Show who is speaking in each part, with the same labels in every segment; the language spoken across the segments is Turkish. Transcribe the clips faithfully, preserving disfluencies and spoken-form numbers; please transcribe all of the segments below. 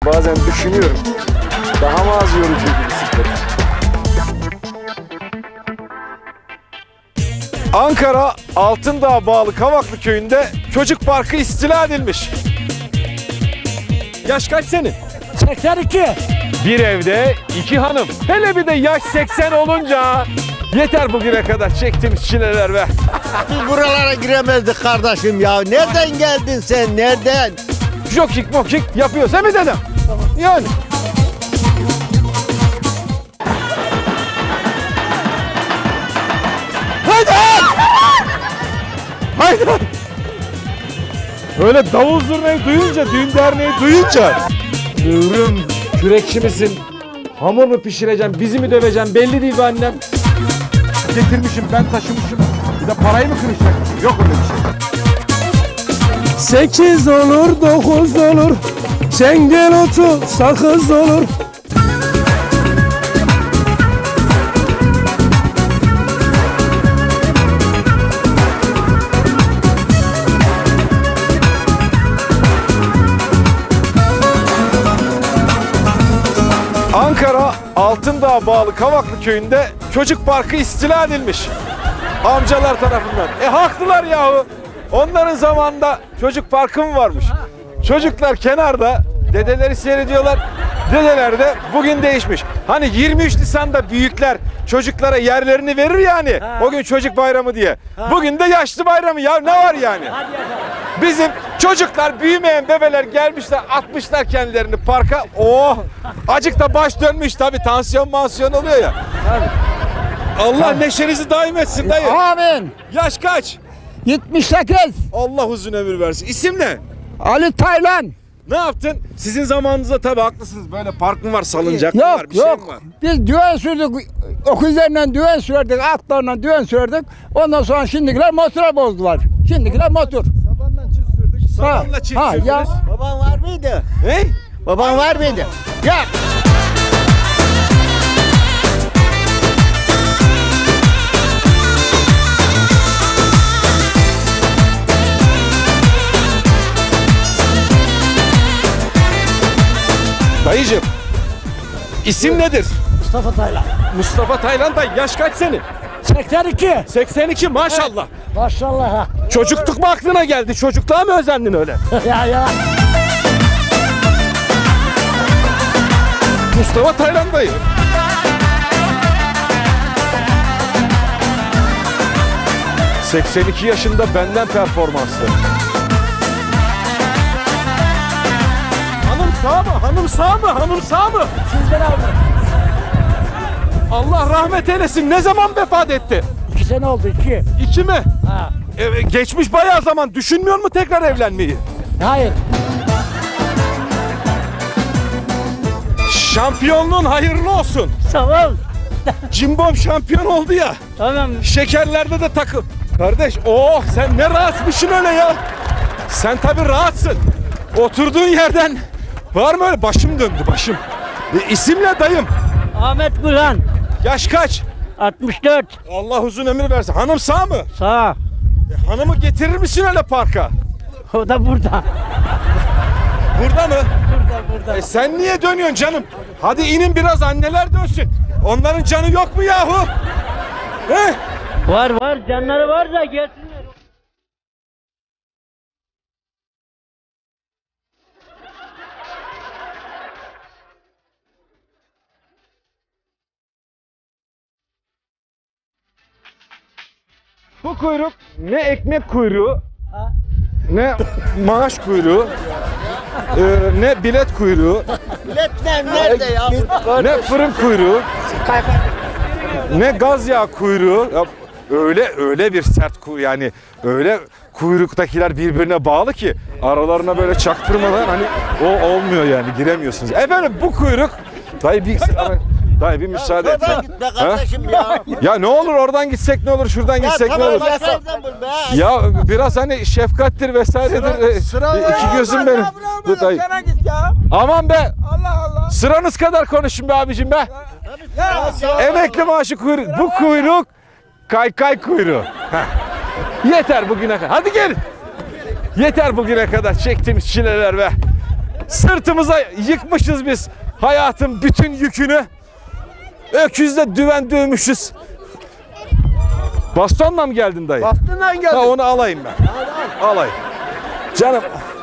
Speaker 1: bazen düşünüyorum. Daha mı az yorucuydu bisiklet? Ankara Altındağ'a bağlı Kavaklı köyünde çocuk parkı istila edilmiş. Yaş kaç senin?
Speaker 2: seksen iki.
Speaker 1: Bir evde iki hanım. Hele bir de yaş seksen olunca yeter bugüne kadar çektiğimiz çileler be.
Speaker 3: Biz buralara giremezdik kardeşim ya. Nereden geldin sen? Nereden?
Speaker 1: Jokik mokik yapıyoruz değil mi dedem? Yani. Haydi! Haydi! Öyle davul zurnayı duyunca, düğün derneği duyunca Ürüm, kürekçi misin? Hamur mu pişireceğim, bizi mi döveceğim belli değil be annem. Getirmişim, ben taşımışım. Bir de parayı mı kırışacakmışım? Yok öyle bir şey.
Speaker 2: Sekiz olur, dokuz olur. Çengel otu, sakız olur.
Speaker 1: Ankara Altındağ'a bağlı Kavaklı köyünde çocuk parkı istila edilmiş. Amcalar tarafından. E haklılar yahu. Onların zamanında çocuk parkı mı varmış? Çocuklar kenarda, dedeleri seyrediyorlar. Dedeler de bugün değişmiş. Hani yirmi üç Nisan'da büyükler çocuklara yerlerini verir yani. O gün çocuk bayramı diye. Bugün de yaşlı bayramı ya, ne var yani? Bizim çocuklar, büyümeyen bebeler gelmişler, atmışlar kendilerini parka. Oh! Acık da baş dönmüş tabii, tansiyon mansiyon oluyor ya. Allah neşenizi daim etsin dayı.
Speaker 2: Amin.
Speaker 1: Yaş kaç?
Speaker 2: yetmiş sekiz.
Speaker 1: Allah uzun ömür versin. İsim ne?
Speaker 2: Ali Taylan.
Speaker 1: Ne yaptın? Sizin zamanınızda tabii haklısınız. Böyle park mı var, salıncak mı var,
Speaker 2: Yok
Speaker 1: bir şey mi
Speaker 2: yok.
Speaker 1: var?
Speaker 2: Biz düğün sürdük. Okullarla düğün sürdük. Atlarla düğün sürdük. Ondan sonra şimdikiler motora bozdular. Şimdikiler motor.
Speaker 1: Sabanla çift
Speaker 2: ha,
Speaker 1: sürdünüz.
Speaker 2: ya.
Speaker 3: Baban var mıydı?
Speaker 1: Hey?
Speaker 3: Baban var mıydı? Ya.
Speaker 1: Dayıcım, isim nedir?
Speaker 2: Mustafa Taylan.
Speaker 1: Mustafa Taylan da yaş kaç senin?
Speaker 2: seksen iki.
Speaker 1: seksen iki maşallah.
Speaker 2: Maşallah ha.
Speaker 1: Çocukluk mu aklına geldi? Çocukluğa mı özendin öyle?
Speaker 2: ya ya.
Speaker 1: Mustafa Taylan dayı. seksen iki yaşında benden performanslı. Hanım sağ mı? Hanım sağ mı? Hanım sağ mı?
Speaker 2: Sizden aldım.
Speaker 1: Allah rahmet eylesin. Ne zaman vefat etti?
Speaker 2: İki sene oldu iki.
Speaker 1: İki mi?
Speaker 2: Ha.
Speaker 1: Ee, geçmiş bayağı zaman. Düşünmüyor mu tekrar evlenmeyi?
Speaker 2: Hayır.
Speaker 1: Şampiyonluğun hayırlı olsun.
Speaker 2: Sağ ol.
Speaker 1: Cimbom şampiyon oldu ya.
Speaker 2: Tamam.
Speaker 1: Şekerlerde de takıl. Kardeş, oh sen ne rahatmışsın öyle ya. Sen tabii rahatsın. Oturduğun yerden var mı öyle? Başım döndü başım. E, isim ne dayım?
Speaker 2: Ahmet Burhan.
Speaker 1: Yaş kaç?
Speaker 2: altmış dört.
Speaker 1: Allah uzun ömür versin. Hanım sağ mı?
Speaker 2: Sağ.
Speaker 1: E, hanımı getirir misin öyle parka?
Speaker 2: O da burada.
Speaker 1: Burada mı?
Speaker 2: Burada burada.
Speaker 1: E, sen niye dönüyorsun canım? Hadi inin biraz, anneler dönsün. Onların canı yok mu yahu? He?
Speaker 2: Var var, canları var da gelsinler.
Speaker 1: Bu kuyruk ne ekmek kuyruğu, ne maaş kuyruğu, e, ne bilet kuyruğu,
Speaker 3: Biletler nerede ya?
Speaker 1: ne fırın kuyruğu, ne gaz yağı kuyruğu. Ya, öyle öyle bir sert kuyruk, yani öyle kuyruktakiler birbirine bağlı ki aralarına böyle çaktırmadan hani o olmuyor yani, giremiyorsunuz. Efendim bu kuyruk, dayı bir dayı bir müsaade et.
Speaker 3: Şuradan git be kardeşim ya.
Speaker 1: Ya ne olur oradan gitsek ne olur, şuradan
Speaker 3: Ya
Speaker 1: gitsek ne
Speaker 3: tamam
Speaker 1: olur.
Speaker 3: başlardan bul be.
Speaker 1: Ya biraz hani şefkattir vesairedir. Sıra, iki gözüm benim. Dur dayı. Aman be.
Speaker 2: Allah Allah.
Speaker 1: Sıranız kadar konuşun be abicim be.
Speaker 3: Ya.
Speaker 1: Emekli maaşı kuyruk. Bu kuyruk kaykay kuyruğu. Heh. Yeter bugüne kadar. Hadi gelin. Yeter bugüne kadar çektiğimiz çileler be. Sırtımıza yıkmışız biz hayatın bütün yükünü. Öküzle düven dövmüşüz. Bastonla mı geldin dayı?
Speaker 3: Bastından
Speaker 1: Ha, onu alayım ben. Alayım. Canım.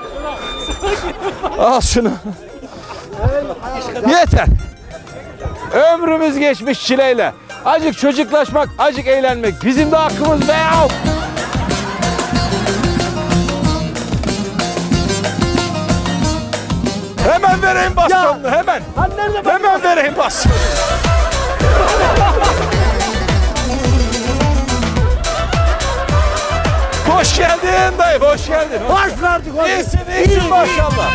Speaker 1: Al şunu. Yeter. Ömrümüz geçmiş çileyle. Acık çocuklaşmak, acık eğlenmek. Bizim de hakkımız be ya. Hemen vereyim bastonunu, hemen. Hemen vereyim bastonunu. Hoş geldin dayı, hoş geldin.
Speaker 3: Hoş gördük.
Speaker 1: İyisin, iyisin maşallah.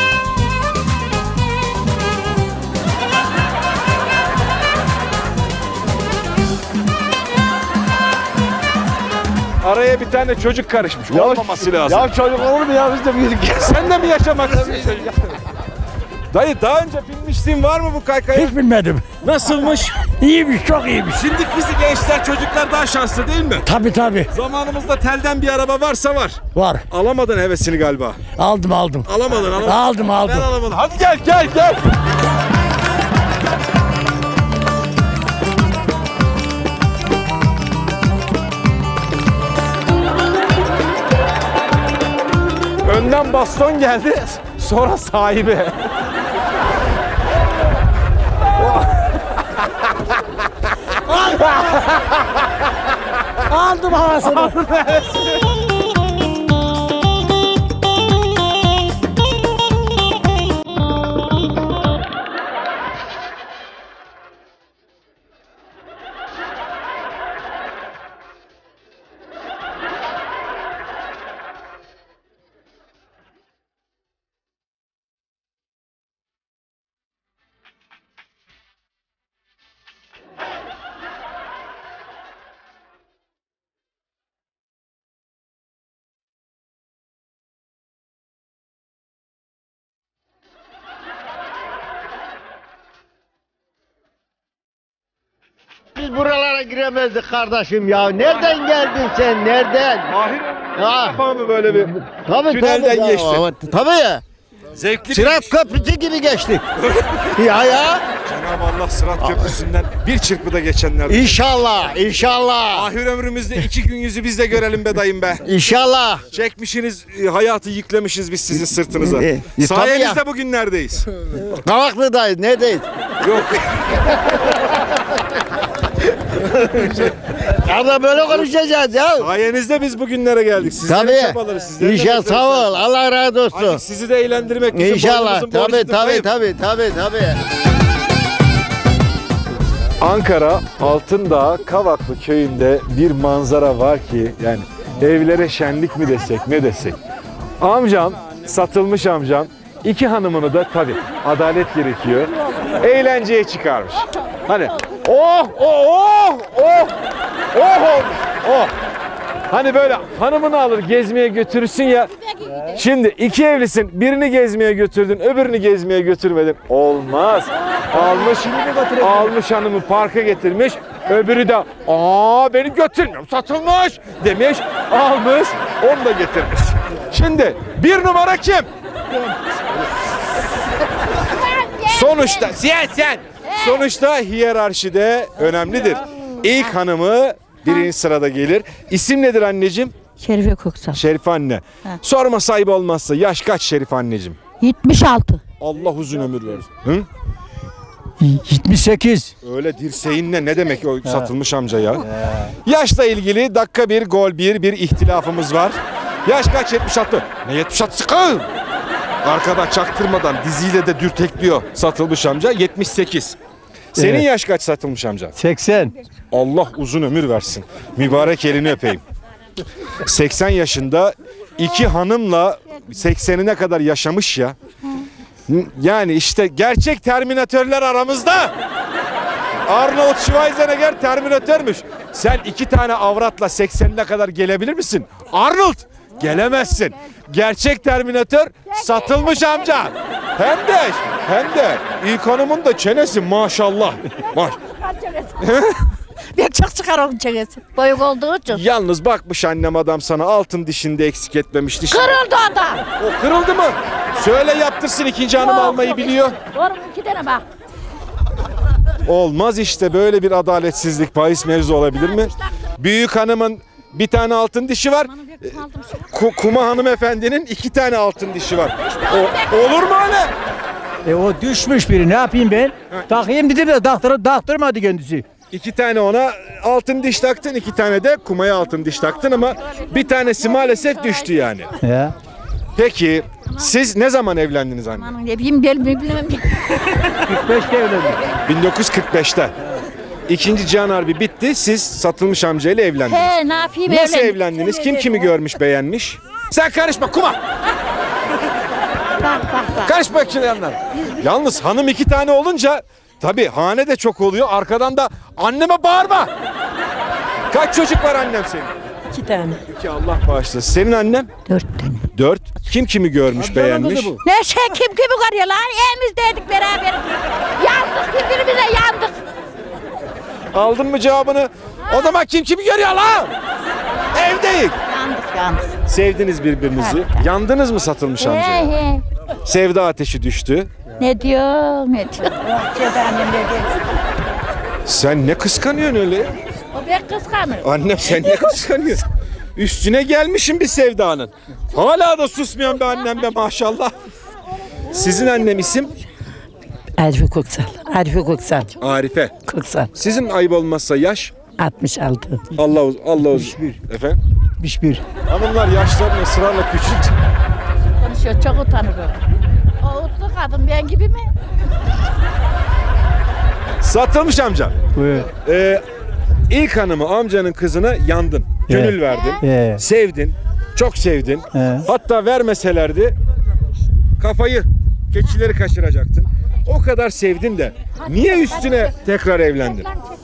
Speaker 1: Araya bir tane çocuk karışmış. Olmaması lazım.
Speaker 3: Ya çocuk olur mu ya biz de büyüdük.
Speaker 1: Sen de mi yaşamak istiyorsun? Dayı daha önce binmişliğin var mı bu kaykaya?
Speaker 4: Hiç bilmedim.
Speaker 1: Nasılmış?
Speaker 4: İyiymiş, çok iyiymiş.
Speaker 1: Şimdi bizi gençler, çocuklar daha şanslı değil mi?
Speaker 4: Tabii tabii.
Speaker 1: Zamanımızda telden bir araba varsa var.
Speaker 4: Var.
Speaker 1: Alamadın hevesini galiba.
Speaker 4: Aldım aldım.
Speaker 1: Alamadın, alamadın.
Speaker 4: Aldım aldım.
Speaker 1: Ben alamadım. Hadi gel, gel, gel. Önden baston geldi, sonra sahibi.
Speaker 4: Aldım havasını.
Speaker 3: Biz buralara giremezdik kardeşim ya. Nereden geldin sen? Nereden?
Speaker 1: Mahir
Speaker 3: Ha.
Speaker 1: yapar mı böyle bir
Speaker 3: Tabii
Speaker 1: tünelden
Speaker 3: tabii.
Speaker 1: geçti?
Speaker 3: Ya, tabii ya.
Speaker 1: Zevkli
Speaker 3: Sırat köprüsü gibi geçtik. ya ya.
Speaker 1: Cenab-ı Allah Sırat Köprüsü'nden bir çırpıda geçenler.
Speaker 3: İnşallah, inşallah.
Speaker 1: Ahir ömrümüzde iki gün yüzü biz de görelim be dayım be.
Speaker 3: İnşallah.
Speaker 1: Çekmişsiniz, e, hayatı yüklemişiz biz sizin sırtınıza.
Speaker 3: E, e, tabii
Speaker 1: Sayenizde
Speaker 3: ya.
Speaker 1: bugün neredeyiz?
Speaker 3: Kavaklı'dayız, neredeyiz?
Speaker 1: Yok.
Speaker 3: Ya da böyle konuşacağız ya.
Speaker 1: Sayenizde biz bugünlere geldik. Sizlerin
Speaker 3: Tabii.
Speaker 1: çabaları, sizlerin
Speaker 3: İnşallah,
Speaker 1: emekleri
Speaker 3: sağ ol.
Speaker 1: sayesinde.
Speaker 3: Allah razı olsun.
Speaker 1: Azıcık sizi de eğlendirmek bizim
Speaker 3: İnşallah.
Speaker 1: boynumuzun
Speaker 3: Tabii,
Speaker 1: borcudur
Speaker 3: tabii,
Speaker 1: dayım.
Speaker 3: tabii, tabii, tabii.
Speaker 1: Ankara Altındağ Kavaklı köyünde bir manzara var ki yani evlere şenlik mi desek ne desek. Amcam, satılmış amcam iki hanımını da tabii adalet gerekiyor. Eğlenceye çıkarmış. Hani oh oh oh oh oh olmuş oh. Hani böyle hanımını alır gezmeye götürürsün ya. Şimdi iki evlisin, birini gezmeye götürdün, öbürünü gezmeye götürmedin. Olmaz. Almış, almış hanımı parka getirmiş, öbürü de aa beni götürmüyorum, satılmış demiş, almış, onu da getirmiş. Şimdi bir numara kim? Sonuçta, sen sen. Sonuçta hiyerarşide önemlidir. İlk hanımı birinci sırada gelir. İsim nedir anneciğim?
Speaker 5: Şerife Köksal.
Speaker 1: Şerife anne. Sorma sahip olmazsa yaş kaç Şerife anneciğim?
Speaker 5: yetmiş altı.
Speaker 1: Allah uzun ömür versin. Hı?
Speaker 4: yetmiş sekiz.
Speaker 1: Öyle dirseğinle ne demek o satılmış amca ya? Yaşla ilgili dakika bir, gol bir, bir ihtilafımız var. Yaş kaç? yetmiş altı. Ne yetmiş altı sıkı? Arkada çaktırmadan diziyle de dürtekliyor satılmış amca. yetmiş sekiz. Senin
Speaker 4: Evet.
Speaker 1: yaş kaç satılmış amca?
Speaker 4: seksen.
Speaker 1: Allah uzun ömür versin. Mübarek elini öpeyim. seksen yaşında iki hanımla seksenine kadar yaşamış ya. Yani işte gerçek terminatörler aramızda. Arnold Schwarzenegger terminatörmüş. Sen iki tane avratla seksenine kadar gelebilir misin? Arnold gelemezsin. Gerçek terminatör satılmış amca. Hem de hem de ilk hanımın da çenesi maşallah. Maş.
Speaker 5: Ben çok çıkar onun çekesi. Boyuk olduğu için.
Speaker 1: Yalnız bakmış annem adam sana altın dişinde eksik etmemiş dişini.
Speaker 5: Kırıldı o da.
Speaker 1: O kırıldı mı? Söyle yaptırsın, ikinci hanım
Speaker 5: Yok,
Speaker 1: almayı
Speaker 5: yok.
Speaker 1: biliyor.
Speaker 5: Doğru iki tane bak.
Speaker 1: Olmaz işte, böyle bir adaletsizlik bahis mevzu olabilir mi? Büyük hanımın bir tane altın dişi var. Ku- Kuma hanımefendinin iki tane altın dişi var. O, olur mu öyle?
Speaker 4: E o düşmüş biri, ne yapayım ben? Takayım dedim de taktır, taktırmadı kendisi.
Speaker 1: İki tane ona altın diş taktın, iki tane de kumaya altın diş taktın ama bir tanesi maalesef düştü yani.
Speaker 4: Ya.
Speaker 1: Peki siz ne zaman evlendiniz anne?
Speaker 5: Aman ne bileyim ben bilmem.
Speaker 4: kırk beşte evlendim.
Speaker 1: bin dokuz yüz kırk beşte. İkinci Cihan Harbi bitti, siz Satılmış amcayla evlendiniz.
Speaker 5: He ne yapayım
Speaker 1: Nasıl
Speaker 5: evlendim.
Speaker 1: evlendiniz? Kim kimi görmüş, beğenmiş? Sen karışma kuma.
Speaker 5: Bak bak bak.
Speaker 1: Karışma şimdi yanlar. Yalnız hanım iki tane olunca tabii hane de çok oluyor. Arkadan da anneme bağırma. Kaç çocuk var annem senin?
Speaker 5: İki tane.
Speaker 1: İki, Allah bağışlasın. Senin annem?
Speaker 5: Dört tane.
Speaker 1: Dört. Kim kimi görmüş, beğenmiş?
Speaker 5: Ne şey kim kimi görüyor lan? Evimizdeydik beraber. Yandık birbirimize yandık.
Speaker 1: Aldın mı cevabını? O zaman kim kimi görüyor lan? Evdeyiz.
Speaker 5: Yandık yandık.
Speaker 1: Sevdiniz birbirinizi. Yandınız mı Satılmış
Speaker 5: He
Speaker 1: amcaya?
Speaker 5: he.
Speaker 1: Sevda ateşi düştü.
Speaker 5: Ne diyor ne diyor.
Speaker 1: Sen ne kıskanıyorsun öyle?
Speaker 5: O ben kıskanır.
Speaker 1: Annem sen ne kıskanıyorsun? Üstüne gelmişim bir sevdanın. Hala da susmayan bir annem be maşallah. Sizin annem isim?
Speaker 6: Arife Köksal. Arife Köksal.
Speaker 1: Arife.
Speaker 6: Köksal.
Speaker 1: Sizin ayıp olmazsa yaş?
Speaker 6: altmış altı.
Speaker 1: Allah uz- Allah uzun. Efendim?
Speaker 4: altmış bir.
Speaker 1: Hanımlar yaşlarını ısrarla küçült.
Speaker 5: Konuşuyor çok utanır o. O utlu kadın ben gibi mi?
Speaker 1: Satılmış amca.
Speaker 4: Buyur.
Speaker 1: Ee, ilk hanımı amcanın kızına yandın. Gönül
Speaker 4: Evet.
Speaker 1: verdin.
Speaker 4: Evet.
Speaker 1: Sevdin. Çok sevdin.
Speaker 4: Evet.
Speaker 1: Hatta vermeselerdi kafayı, keçileri kaçıracaktın. O kadar sevdin de niye üstüne tekrar evlendin?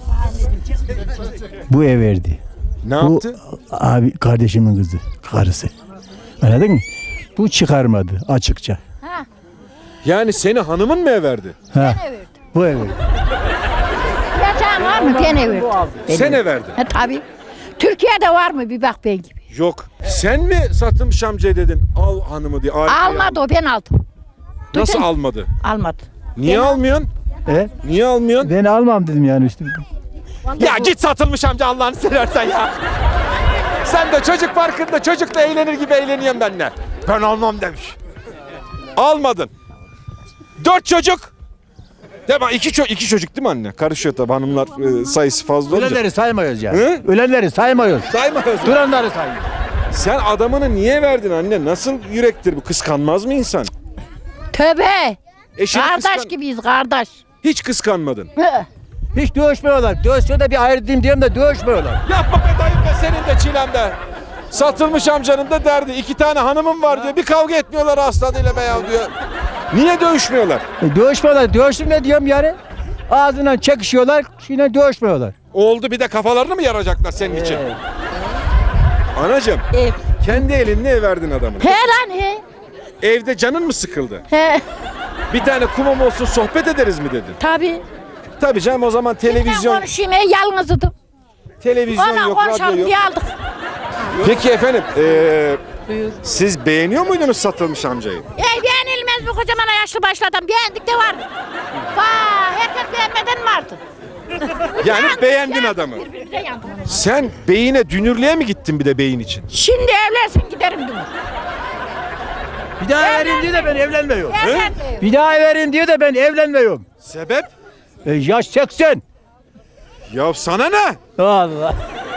Speaker 4: Bu ev verdi.
Speaker 1: Ne
Speaker 4: Bu
Speaker 1: yaptı?
Speaker 4: abi kardeşimin kızı, karısı. Anladın mı? Bu çıkarmadı açıkça.
Speaker 1: Yani seni hanımın mı ev verdi?
Speaker 4: Ha. Bu ev verdi.
Speaker 5: Gerçekten var mı? Ben evet.
Speaker 1: Sen ev verdin.
Speaker 5: Ha tabii. Türkiye'de var mı bir bak ben gibi.
Speaker 1: Yok. Sen mi Satılmış amcaya dedin al hanımı diye? Arife'ye
Speaker 5: Almadı o ben aldım.
Speaker 1: al. Nasıl
Speaker 5: Bütün-
Speaker 1: almadı?
Speaker 5: Almadı.
Speaker 1: Niye
Speaker 5: Ben-
Speaker 1: almıyorsun?
Speaker 4: E?
Speaker 1: Niye almıyorsun?
Speaker 4: Ben almam dedim yani üstüme.
Speaker 1: Ya git Satılmış amca Allah'ını seversen ya. Sen de çocuk parkında çocukla eğlenir gibi eğleniyorsun benimle. Ben almam demiş. Almadın. Dört çocuk. Değil mi? İki, ço- iki çocuk değil mi anne? Karışıyor tabii hanımlar e, sayısı fazla olunca.
Speaker 4: Ölenleri saymıyoruz yani.
Speaker 1: Hı?
Speaker 4: Ölenleri saymıyoruz.
Speaker 1: Saymıyorsun.
Speaker 4: Duranları saymıyoruz.
Speaker 1: Sen adamını niye verdin anne? Nasıl yürektir bu? Kıskanmaz mı insan?
Speaker 5: Tövbe.
Speaker 1: Eşini
Speaker 5: Kardeş
Speaker 1: kıskan-
Speaker 5: gibiyiz kardeş.
Speaker 1: Hiç kıskanmadın.
Speaker 5: Hı.
Speaker 4: Hiç dövüşmüyorlar. Dövüşse de bir ayrılayım diyorum da dövüşmüyorlar.
Speaker 1: Yapma be dayım be, senin de çilem be. Satılmış amcanın da derdi. İki tane hanımım var diyor. Bir kavga etmiyorlar aslanıyla be ya diyor. Niye dövüşmüyorlar?
Speaker 4: E, dövüşmüyorlar. Dövüştüm ne diyorum yani? Ağzından çekişiyorlar, yine dövüşmüyorlar.
Speaker 1: Oldu bir de kafalarını mı yaracaklar senin için? Anacığım
Speaker 5: Ev.
Speaker 1: kendi elinle ev verdin adamın.
Speaker 5: He lan he.
Speaker 1: Evde canın mı sıkıldı?
Speaker 5: He.
Speaker 1: Bir tane kumam olsun sohbet ederiz mi dedin?
Speaker 5: Tabii.
Speaker 1: Tabii canım, o zaman
Speaker 5: Ben
Speaker 1: televizyon
Speaker 5: konuşayım he yalnızdım.
Speaker 1: televizyon
Speaker 5: Ona
Speaker 1: yok, radyo
Speaker 5: konuşalım
Speaker 1: yok.
Speaker 5: diye aldık.
Speaker 1: Peki efendim eee, siz beğeniyor muydunuz Satılmış amcayı?
Speaker 5: Ey beğenilmez bu kocaman yaşlı başlı adam. Beğendik de var. Vay herkes beğenmeden vardı.
Speaker 1: Yani
Speaker 5: Yandık,
Speaker 1: beğendin
Speaker 5: yandık,
Speaker 1: adamı.
Speaker 5: Birbirimize yandık.
Speaker 1: Sen beyine dünürlüğe mi gittin bir de beyin için?
Speaker 5: Şimdi evlensin giderim diyor.
Speaker 4: Bir daha vereyim diye de ben evlenmiyorum.
Speaker 5: Evlen.
Speaker 4: Bir daha vereyim diye de ben evlenmiyorum.
Speaker 1: Sebep?
Speaker 4: E, yaş seksen.
Speaker 1: Ya sana ne?
Speaker 4: Allah.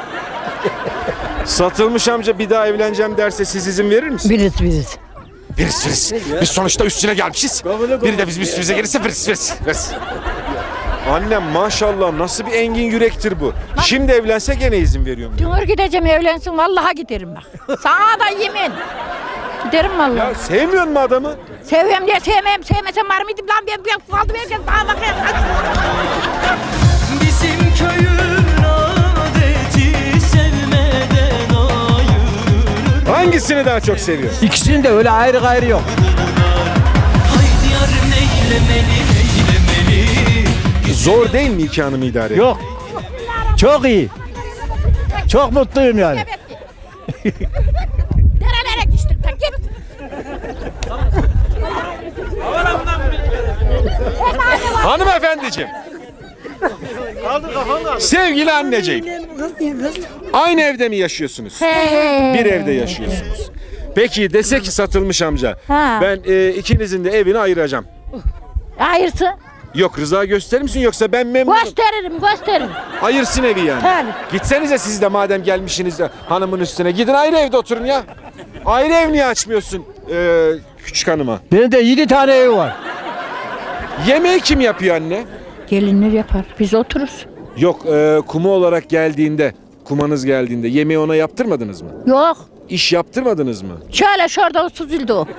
Speaker 1: Satılmış amca bir daha evleneceğim derse siz izin verir misiniz?
Speaker 6: Biriz biriz.
Speaker 1: Veriz veriz. Biz sonuçta üstüne gelmişiz. Biri de bizim üstümüze gelirse veriz veriz. veriz. Annem maşallah nasıl bir engin yürektir bu. Şimdi evlense gene izin veriyorum.
Speaker 5: Dünür gideceğim evlensin vallahi giderim bak. Sana da yemin. Giderim vallahi.
Speaker 1: Ya sevmiyor mu adamı?
Speaker 5: Seviyorum diye sevmem. Sevmesem var mıydım lan ben ben kaldım herkes bana bakıyor.
Speaker 7: Bizim köyün adeti sevmeden ayırır.
Speaker 1: Hangisini daha çok seviyor?
Speaker 4: İkisinin de öyle ayrı gayrı yok.
Speaker 7: Haydi yarın eylemeli eylemeli.
Speaker 1: Zor değil mi iki hanımı idare etmek?
Speaker 4: Yok. Çok iyi. Çok mutluyum yani.
Speaker 5: Nerelere düştün ta git.
Speaker 1: Hanımefendiciğim. Sevgili anneciğim. Aynı evde mi yaşıyorsunuz? Bir evde yaşıyorsunuz. Peki dese ki satılmış amca.
Speaker 5: Ha.
Speaker 1: Ben e, ikinizin de evini ayıracağım.
Speaker 5: Ayırsın.
Speaker 1: Yok rıza gösterir misin yoksa ben memnunum.
Speaker 5: Gösteririm gösteririm.
Speaker 1: Ayırsın evi yani.
Speaker 5: Tabii.
Speaker 1: Gitsenize siz de madem gelmişsiniz de hanımın üstüne. Gidin ayrı evde oturun ya. Ayrı ev niye açmıyorsun e, küçük hanıma?
Speaker 4: Benim de yedi tane ev var.
Speaker 1: Yemeği kim yapıyor anne?
Speaker 5: Gelinler yapar. Biz otururuz.
Speaker 1: Yok e, kuma olarak geldiğinde, kumanız geldiğinde yemeği ona yaptırmadınız mı?
Speaker 5: Yok.
Speaker 1: İş yaptırmadınız mı?
Speaker 5: Şöyle şurada süzüldü o.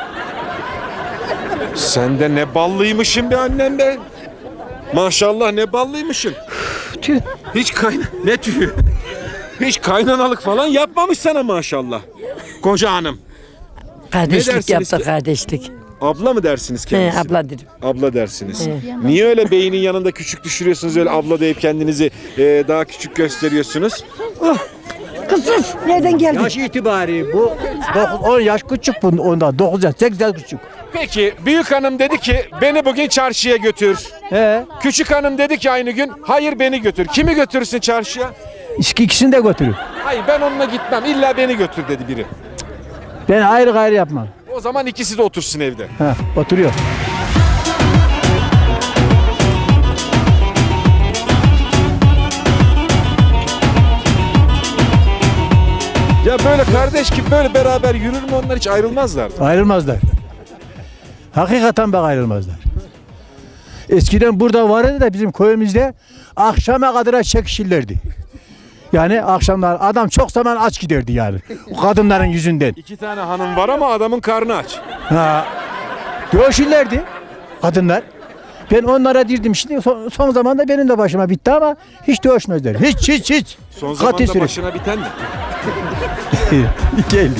Speaker 1: Sen de ne ballıymışsın be annem be. Maşallah ne ballıymışsın.
Speaker 5: Tüh.
Speaker 1: Hiç kayna... Ne tüyü? Hiç kaynanalık falan yapmamış sana maşallah. Koca hanım.
Speaker 6: Kardeşlik
Speaker 1: dersiniz
Speaker 6: yaptı
Speaker 1: ki?
Speaker 6: kardeşlik.
Speaker 1: Abla mı dersiniz
Speaker 6: He,
Speaker 1: kendisi?
Speaker 6: abla dedim.
Speaker 1: Abla dersiniz. Niye öyle beynin yanında küçük düşürüyorsunuz öyle abla deyip kendinizi e, daha küçük gösteriyorsunuz?
Speaker 6: Kızsız. Nereden geldin?
Speaker 4: Yaş itibari bu dokuz on yaş küçük bunun ondan. dokuz yaş sekiz yaş küçük.
Speaker 1: Peki büyük hanım dedi ki beni bugün çarşıya götür.
Speaker 4: He.
Speaker 1: Küçük hanım dedi ki aynı gün hayır beni götür. Kimi götürürsün çarşıya?
Speaker 4: İki ikisini de götürür.
Speaker 1: Hayır ben onunla gitmem illa beni götür dedi biri.
Speaker 4: Ben ayrı gayrı yapmam.
Speaker 1: O zaman ikisi de otursun evde.
Speaker 4: He, oturuyor.
Speaker 1: Ya böyle kardeş gibi böyle beraber yürür mü onlar hiç ayrılmazlar.
Speaker 4: Ayrılmazlar. Hakikaten bak ayrılmazlar. Eskiden burada vardı da bizim köyümüzde akşama kadar çekişirlerdi. Yani akşamlar adam çok zaman aç giderdi yani. O kadınların yüzünden.
Speaker 1: İki tane hanım var ama adamın karnı aç.
Speaker 4: Ha. Dövüşürlerdi kadınlar. Ben onlara dirdim şimdi son, son zamanda benim de başıma bitti ama hiç dövüşmezler. Hiç hiç hiç.
Speaker 1: Son zamanda
Speaker 4: Kati süre.
Speaker 1: başına biten de.
Speaker 4: İki elli.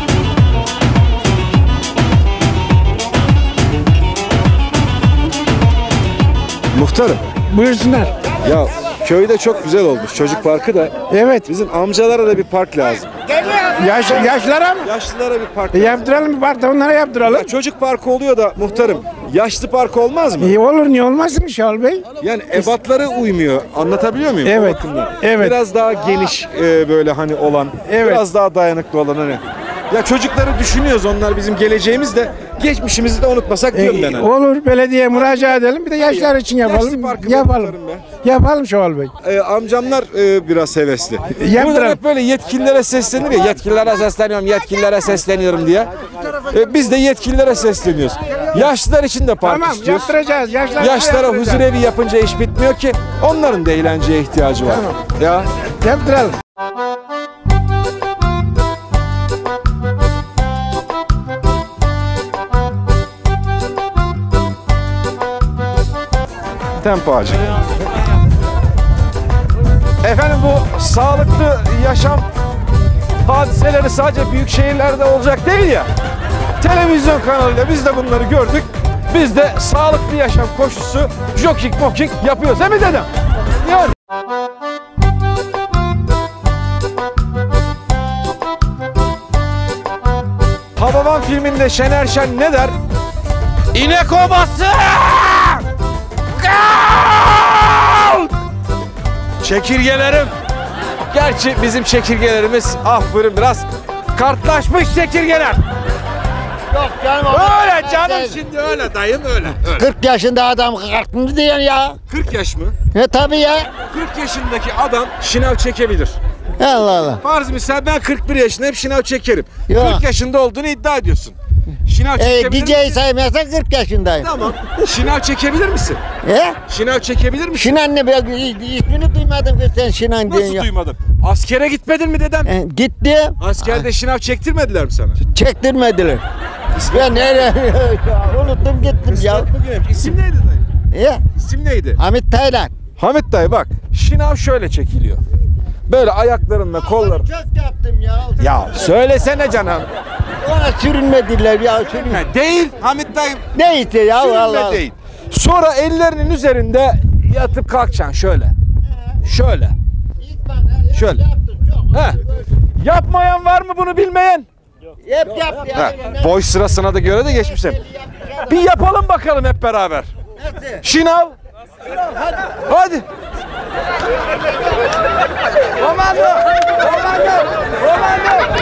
Speaker 1: Muhtarım.
Speaker 2: Buyursunlar.
Speaker 1: Ya köyde çok güzel olmuş çocuk parkı da.
Speaker 2: Evet.
Speaker 1: Bizim amcalara da bir park lazım.
Speaker 2: Yaş, yaşlara mı?
Speaker 1: Yaşlılara bir park lazım.
Speaker 2: Yaptıralım bir parkta onlara yaptıralım.
Speaker 1: Ya çocuk parkı oluyor da muhtarım. Yaşlı parkı olmaz mı?
Speaker 2: İyi olur niye olmasın Şahal Bey?
Speaker 1: Yani ebatları uymuyor. Anlatabiliyor muyum?
Speaker 2: Evet,
Speaker 1: O bakımdan.
Speaker 2: evet.
Speaker 1: Biraz daha geniş e, böyle hani olan.
Speaker 2: Evet.
Speaker 1: Biraz daha dayanıklı olan hani. Ya çocukları düşünüyoruz onlar bizim geleceğimiz de geçmişimizi de unutmasak diyorum ben.
Speaker 2: Ee,
Speaker 1: Hani.
Speaker 2: olur belediye müracaat edelim bir de yaşlar için
Speaker 1: Yaşlı
Speaker 2: yapalım.
Speaker 1: parkı
Speaker 2: Yapalım.
Speaker 1: muhtarım be.
Speaker 2: Yapalım Şahal Bey.
Speaker 1: Ee, amcamlar e, biraz hevesli.
Speaker 2: Yaptıralım.
Speaker 1: Bunlar hep böyle yetkililere seslenir ya. Yetkililere sesleniyorum, yetkililere sesleniyorum diye. E, biz de yetkililere sesleniyoruz. Yaşlılar için de park
Speaker 2: Tamam
Speaker 1: istiyoruz.
Speaker 2: yaptıracağız. Yaşlar
Speaker 1: Yaşlara huzur evi yapınca iş bitmiyor ki. Onların da eğlenceye ihtiyacı var. Ya
Speaker 2: Yaptıralım.
Speaker 1: tempo ağacı. Efendim bu sağlıklı yaşam hadiseleri sadece büyük şehirlerde olacak değil ya. Televizyon kanalıyla biz de bunları gördük. Biz de sağlıklı yaşam koşusu jogging mokking yapıyoruz değil mi dedem? Yani. Hababam filminde Şener Şen ne der? İnek obası! Kalk! Çekirgelerim. Gerçi bizim çekirgelerimiz ah buyurun biraz kartlaşmış çekirgeler.
Speaker 3: Yok canım.
Speaker 1: Öyle canım şimdi öyle dayım öyle. öyle.
Speaker 3: kırk yaşında adam kalktı diyen ya.
Speaker 1: kırk yaş mı?
Speaker 3: E tabi ya.
Speaker 1: kırk yaşındaki adam şınav çekebilir.
Speaker 3: Allah Allah.
Speaker 1: Farz misal ben kırk bir yaşındayım şınav çekerim.
Speaker 3: Yok.
Speaker 1: kırk yaşında olduğunu iddia ediyorsun. Şınav
Speaker 3: E,
Speaker 1: çekebilir
Speaker 3: geceyi
Speaker 1: misin?
Speaker 3: saymazsan kırk yaşındayım.
Speaker 1: Tamam. Şınav çekebilir misin?
Speaker 3: E?
Speaker 1: Şınav çekebilir misin?
Speaker 3: Şinan ne be? İsmini duymadım ki sen Şinan diyorsun
Speaker 1: Nasıl
Speaker 3: ya.
Speaker 1: duymadın? Askere gitmedin mi dedem?
Speaker 3: E, gitti.
Speaker 1: Askerde şınav çektirmediler mi sana?
Speaker 3: Çektirmediler. Ben nereye? Unuttum gittim ya.
Speaker 1: Bugün isim neydi dayı?
Speaker 3: E?
Speaker 1: İsim neydi?
Speaker 3: Hamit Taylan.
Speaker 1: Hamit dayı bak şınav şöyle çekiliyor. Böyle ayaklarınla kollar.
Speaker 3: Çok yaptım ya.
Speaker 1: Ya söylesene canım.
Speaker 3: Ona sürünmediler ya sürün.
Speaker 1: Ha, değil Hamit dayım.
Speaker 3: Neyse ya
Speaker 1: Sürünme
Speaker 3: vallahi.
Speaker 1: değil. Sonra ellerinin üzerinde yatıp kalkacaksın şöyle. Şöyle. Şöyle. He. Yapmayan var mı bunu bilmeyen?
Speaker 3: Hep yap ya.
Speaker 1: He. Boy sırasına da göre de geçmişler. Bir yapalım bakalım hep beraber. Şınav. Hadi.
Speaker 2: Komando! Komando! Komando!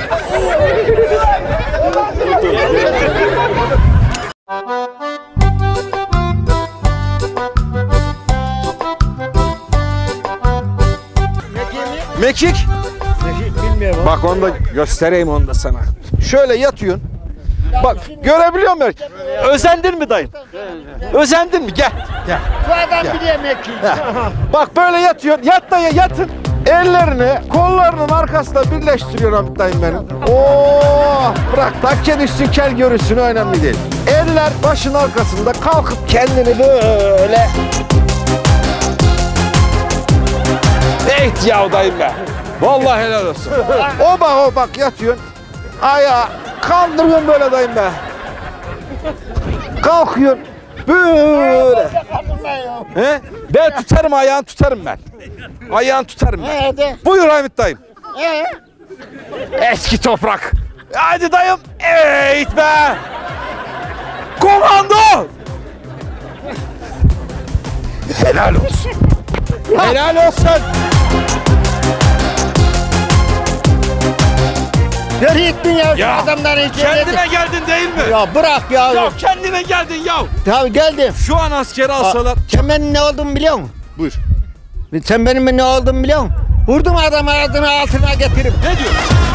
Speaker 1: Mekik.
Speaker 3: Bilmiyorum.
Speaker 1: Bak onu da göstereyim onu da sana. Şöyle yatıyorsun. Bak görebiliyor musun? Özendin mi dayım? Özendin mi? Gel. Gel.
Speaker 3: Bu adam biliyor mekik.
Speaker 1: Bak böyle yatıyorsun. Yat dayı yatın. Ellerini kollarının arkasında birleştiriyor Hamit dayım benim. Oo, bırak takken düşsün kel görürsün önemli değil. Eller başın arkasında kalkıp kendini böyle. Evet ya dayım be. Vallahi helal olsun. O bak o bak yatıyorsun. Ayağı kaldırıyorsun böyle dayım be. Kalkıyorsun. Böyle. He? Ben tutarım ayağını tutarım ben. Ayağını tutarım ben.
Speaker 3: Hadi.
Speaker 1: Buyur Hamit dayım.
Speaker 3: Ee?
Speaker 1: Eski toprak. Hadi dayım. Evet be. Komando. Helal olsun. Helal olsun.
Speaker 3: Nereye gittin ya?
Speaker 1: Ya,
Speaker 3: Adamların içine.
Speaker 1: Kendine geldin değil mi?
Speaker 3: Ya bırak ya.
Speaker 1: Ya kendine geldin ya.
Speaker 3: Tabii geldim.
Speaker 1: Şu an askeri alsalar.
Speaker 3: Sen benim ne olduğumu biliyor musun?
Speaker 1: Buyur.
Speaker 3: Sen benim ne olduğumu biliyor musun? Vurdum adamı adını altına getirip.
Speaker 1: Ne diyor?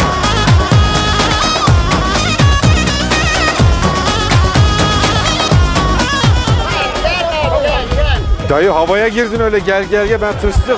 Speaker 1: Dayı havaya girdin öyle gel gel gel ben tırstım.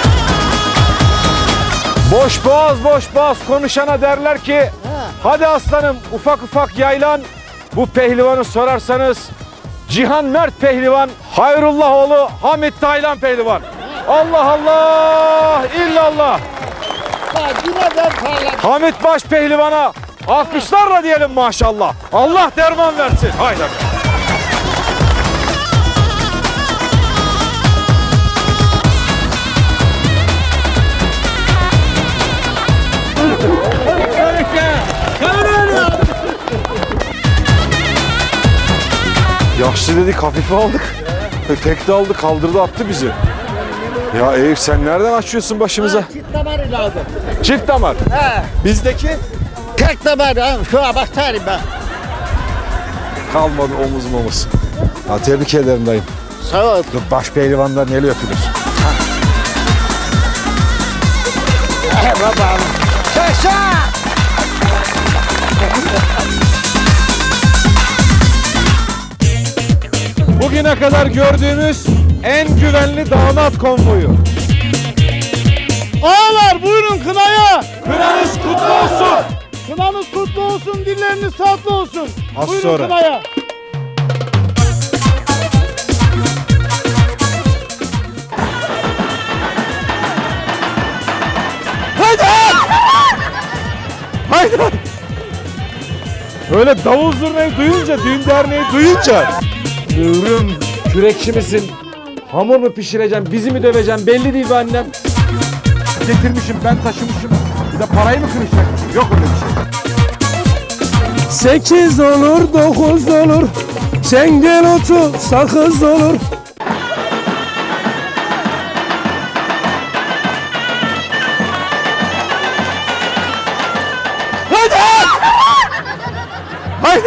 Speaker 1: Boş boğaz boş boğaz konuşana derler ki hadi aslanım ufak ufak yaylan. Bu pehlivanı sorarsanız Cihan Mert Pehlivan, Hayrullahoğlu Hamit Taylan Pehlivan. Allah Allah illallah.
Speaker 3: Yine ben parladım.
Speaker 1: Hamit Baş Pehlivan'a alkışlarla diyelim maşallah. Allah derman versin. Haydi. Yaşlı dedik hafife aldık. Tek de aldı kaldırdı attı bizi. Ya Eyüp sen nereden açıyorsun başımıza?
Speaker 3: Çift damarı lazım.
Speaker 1: Çift damar.
Speaker 3: He.
Speaker 1: Bizdeki
Speaker 3: Tek damarı. ha, Şu an bak tarih ben.
Speaker 1: kalmadı omuz momuz. Ha, tebrik ederim dayım.
Speaker 3: Sağ ol.
Speaker 1: Baş pehlivanlar neyle öpülür.
Speaker 3: He babam. Şaşa.
Speaker 1: Bugüne kadar gördüğümüz en güvenli damat konvoyu.
Speaker 8: Ağalar buyurun kınaya.
Speaker 1: Kınanız kutlu olsun.
Speaker 8: Kınanız kutlu olsun, dilleriniz tatlı olsun.
Speaker 1: Az
Speaker 8: buyurun
Speaker 1: sonra.
Speaker 8: kınaya.
Speaker 1: Haydi! Haydi! Öyle davul zurnayı duyunca, düğün derneği duyunca Ürüm, kürekçi misin? Hamur mu pişireceğim, bizi mi döveceğim belli değil be annem. Getirmişim, ben taşımışım. Bir de parayı mı kırışacakmışım? Yok öyle bir şey.
Speaker 8: Sekiz olur, dokuz olur. Çengel otu, sakız olur.
Speaker 1: Haydi! Haydi!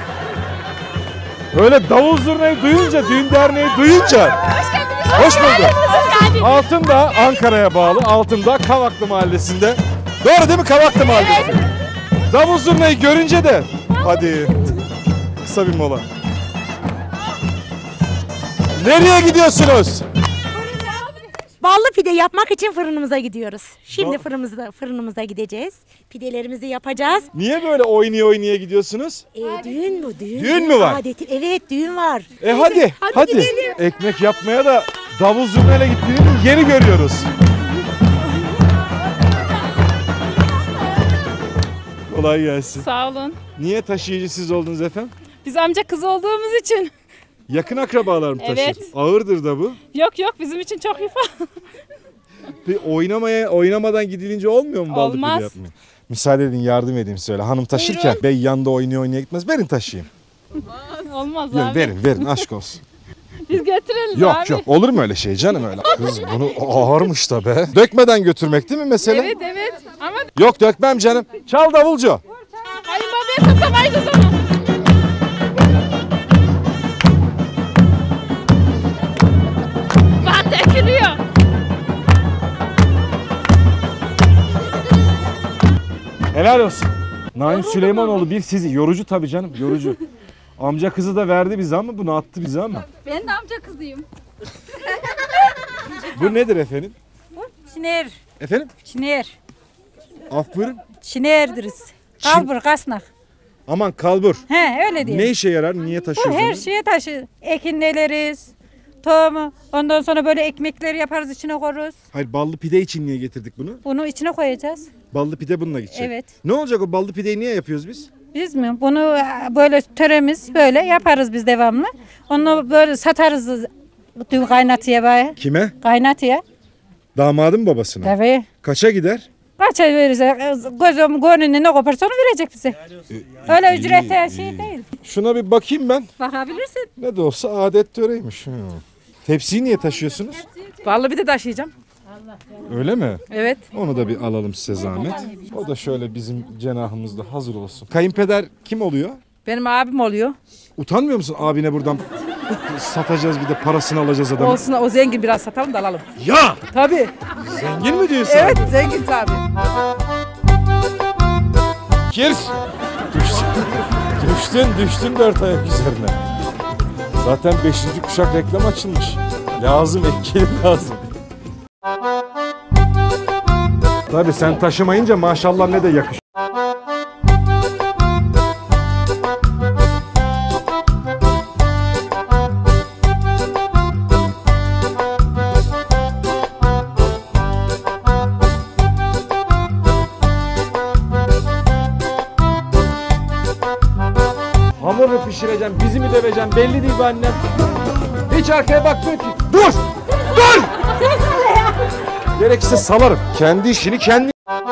Speaker 1: Öyle davul zurnayı duyunca, düğün derneği duyunca. Hoş bulduk. Altındağ Ankara'ya bağlı, Altındağ Kavaklı Mahallesi'nde. Doğru değil mi Kavaklı Mahallesi? Davul zurnayı görünce de hadi kısa bir mola. Nereye gidiyorsunuz?
Speaker 9: Ballı pide yapmak için fırınımıza gidiyoruz. Şimdi fırınımıza, fırınımıza gideceğiz. Pidelerimizi yapacağız.
Speaker 1: Niye böyle oynaya oynaya gidiyorsunuz?
Speaker 9: E, düğün bu düğün.
Speaker 1: Düğün mü var?
Speaker 9: Adeti, evet düğün var.
Speaker 1: E hadi,
Speaker 9: Hadi
Speaker 1: hadi.
Speaker 9: gidelim.
Speaker 1: Ekmek yapmaya da davul zurnayla gittiğini yeni görüyoruz. Kolay gelsin.
Speaker 10: Sağ olun.
Speaker 1: Niye taşıyıcı siz oldunuz efendim?
Speaker 10: Biz amca kız olduğumuz için.
Speaker 1: Yakın akrabalar mı taşır?
Speaker 10: Evet.
Speaker 1: Ağırdır da bu.
Speaker 10: Yok yok bizim için çok ifa.
Speaker 1: Bir oynamaya oynamadan gidilince olmuyor mu ballı pide
Speaker 10: Olmaz.
Speaker 1: yapmaya? Müsaade edin yardım edeyim söyle. Hanım taşırken bey yanında oynaya oynaya gitmez. Verin taşıyayım.
Speaker 10: Olmaz
Speaker 1: Yok,
Speaker 10: abi.
Speaker 1: verin verin aşk olsun.
Speaker 10: Biz götürelim
Speaker 1: Yok
Speaker 10: abi.
Speaker 1: yok olur mu öyle şey canım öyle. Kız bunu ağırmış da be. Dökmeden götürmek değil mi mesele?
Speaker 10: Evet evet ama
Speaker 1: Yok dökmem canım. Çal davulcu.
Speaker 10: kayınbabaya tutamayız o zaman. Van dökülüyor.
Speaker 1: Helal olsun. Naim Süleymanoğlu bir sizi. Yorucu tabii canım yorucu. Amca kızı da verdi bize ama bunu attı bize ama.
Speaker 10: Ben de amca kızıyım.
Speaker 1: Bu nedir efendim?
Speaker 6: Şiner.
Speaker 1: Efendim?
Speaker 6: Şiner.
Speaker 1: Af buyurun.
Speaker 6: Şinerdiriz. Kalbur kasnak.
Speaker 1: Aman kalbur.
Speaker 6: He öyle diyor.
Speaker 1: Ne işe yarar? Niye
Speaker 6: Bu
Speaker 1: taşıyorsunuz?
Speaker 6: her şeye taşı. Ekinleriz. Tohumu. Ondan sonra böyle ekmekleri yaparız içine koyarız.
Speaker 1: Hayır ballı pide için niye getirdik bunu?
Speaker 6: Bunu içine koyacağız.
Speaker 1: Ballı pide bununla gidecek.
Speaker 6: Evet.
Speaker 1: Ne olacak o ballı pideyi niye yapıyoruz biz?
Speaker 6: Biz mi? Bunu e, böyle töremiz böyle yaparız biz devamlı. Onu böyle satarız dün kaynatıya bay.
Speaker 1: Kime?
Speaker 6: Kaynatıya.
Speaker 1: Damadın babasına.
Speaker 6: Tabii.
Speaker 1: Kaça gider?
Speaker 6: Kaça veririz? Gözüm gönlünde ne koparsa onu verecek bize. Öyle ücret her şey değil.
Speaker 1: Şuna bir bakayım ben.
Speaker 6: Bakabilirsin.
Speaker 1: Ne de olsa adet töreymiş. Hı. Tepsiyi niye taşıyorsunuz?
Speaker 10: Vallahi bir de taşıyacağım.
Speaker 1: Öyle mi?
Speaker 10: Evet.
Speaker 1: Onu da bir alalım size zahmet. O da şöyle bizim cenahımızda hazır olsun. Kayınpeder kim oluyor?
Speaker 10: Benim abim oluyor.
Speaker 1: Utanmıyor musun abine buradan satacağız bir de parasını alacağız adamı?
Speaker 10: Olsun o zengin biraz satalım da alalım.
Speaker 1: Ya!
Speaker 10: Tabii.
Speaker 1: Zengin mi diyorsun?
Speaker 10: Evet zengin abi.
Speaker 1: Kirs! Düştün, düştün, düştün dört ayak üzerine. Zaten beşinci kuşak reklam açılmış. Lazım, etkili lazım. Tabii sen taşımayınca maşallah ne de yakış. Hamuru pişireceğim, bizi mi döveceğim belli değil be annem. Hiç arkaya bakmıyor ki. Dur! Dur! Gerekirse salarım. Kendi işini kendi...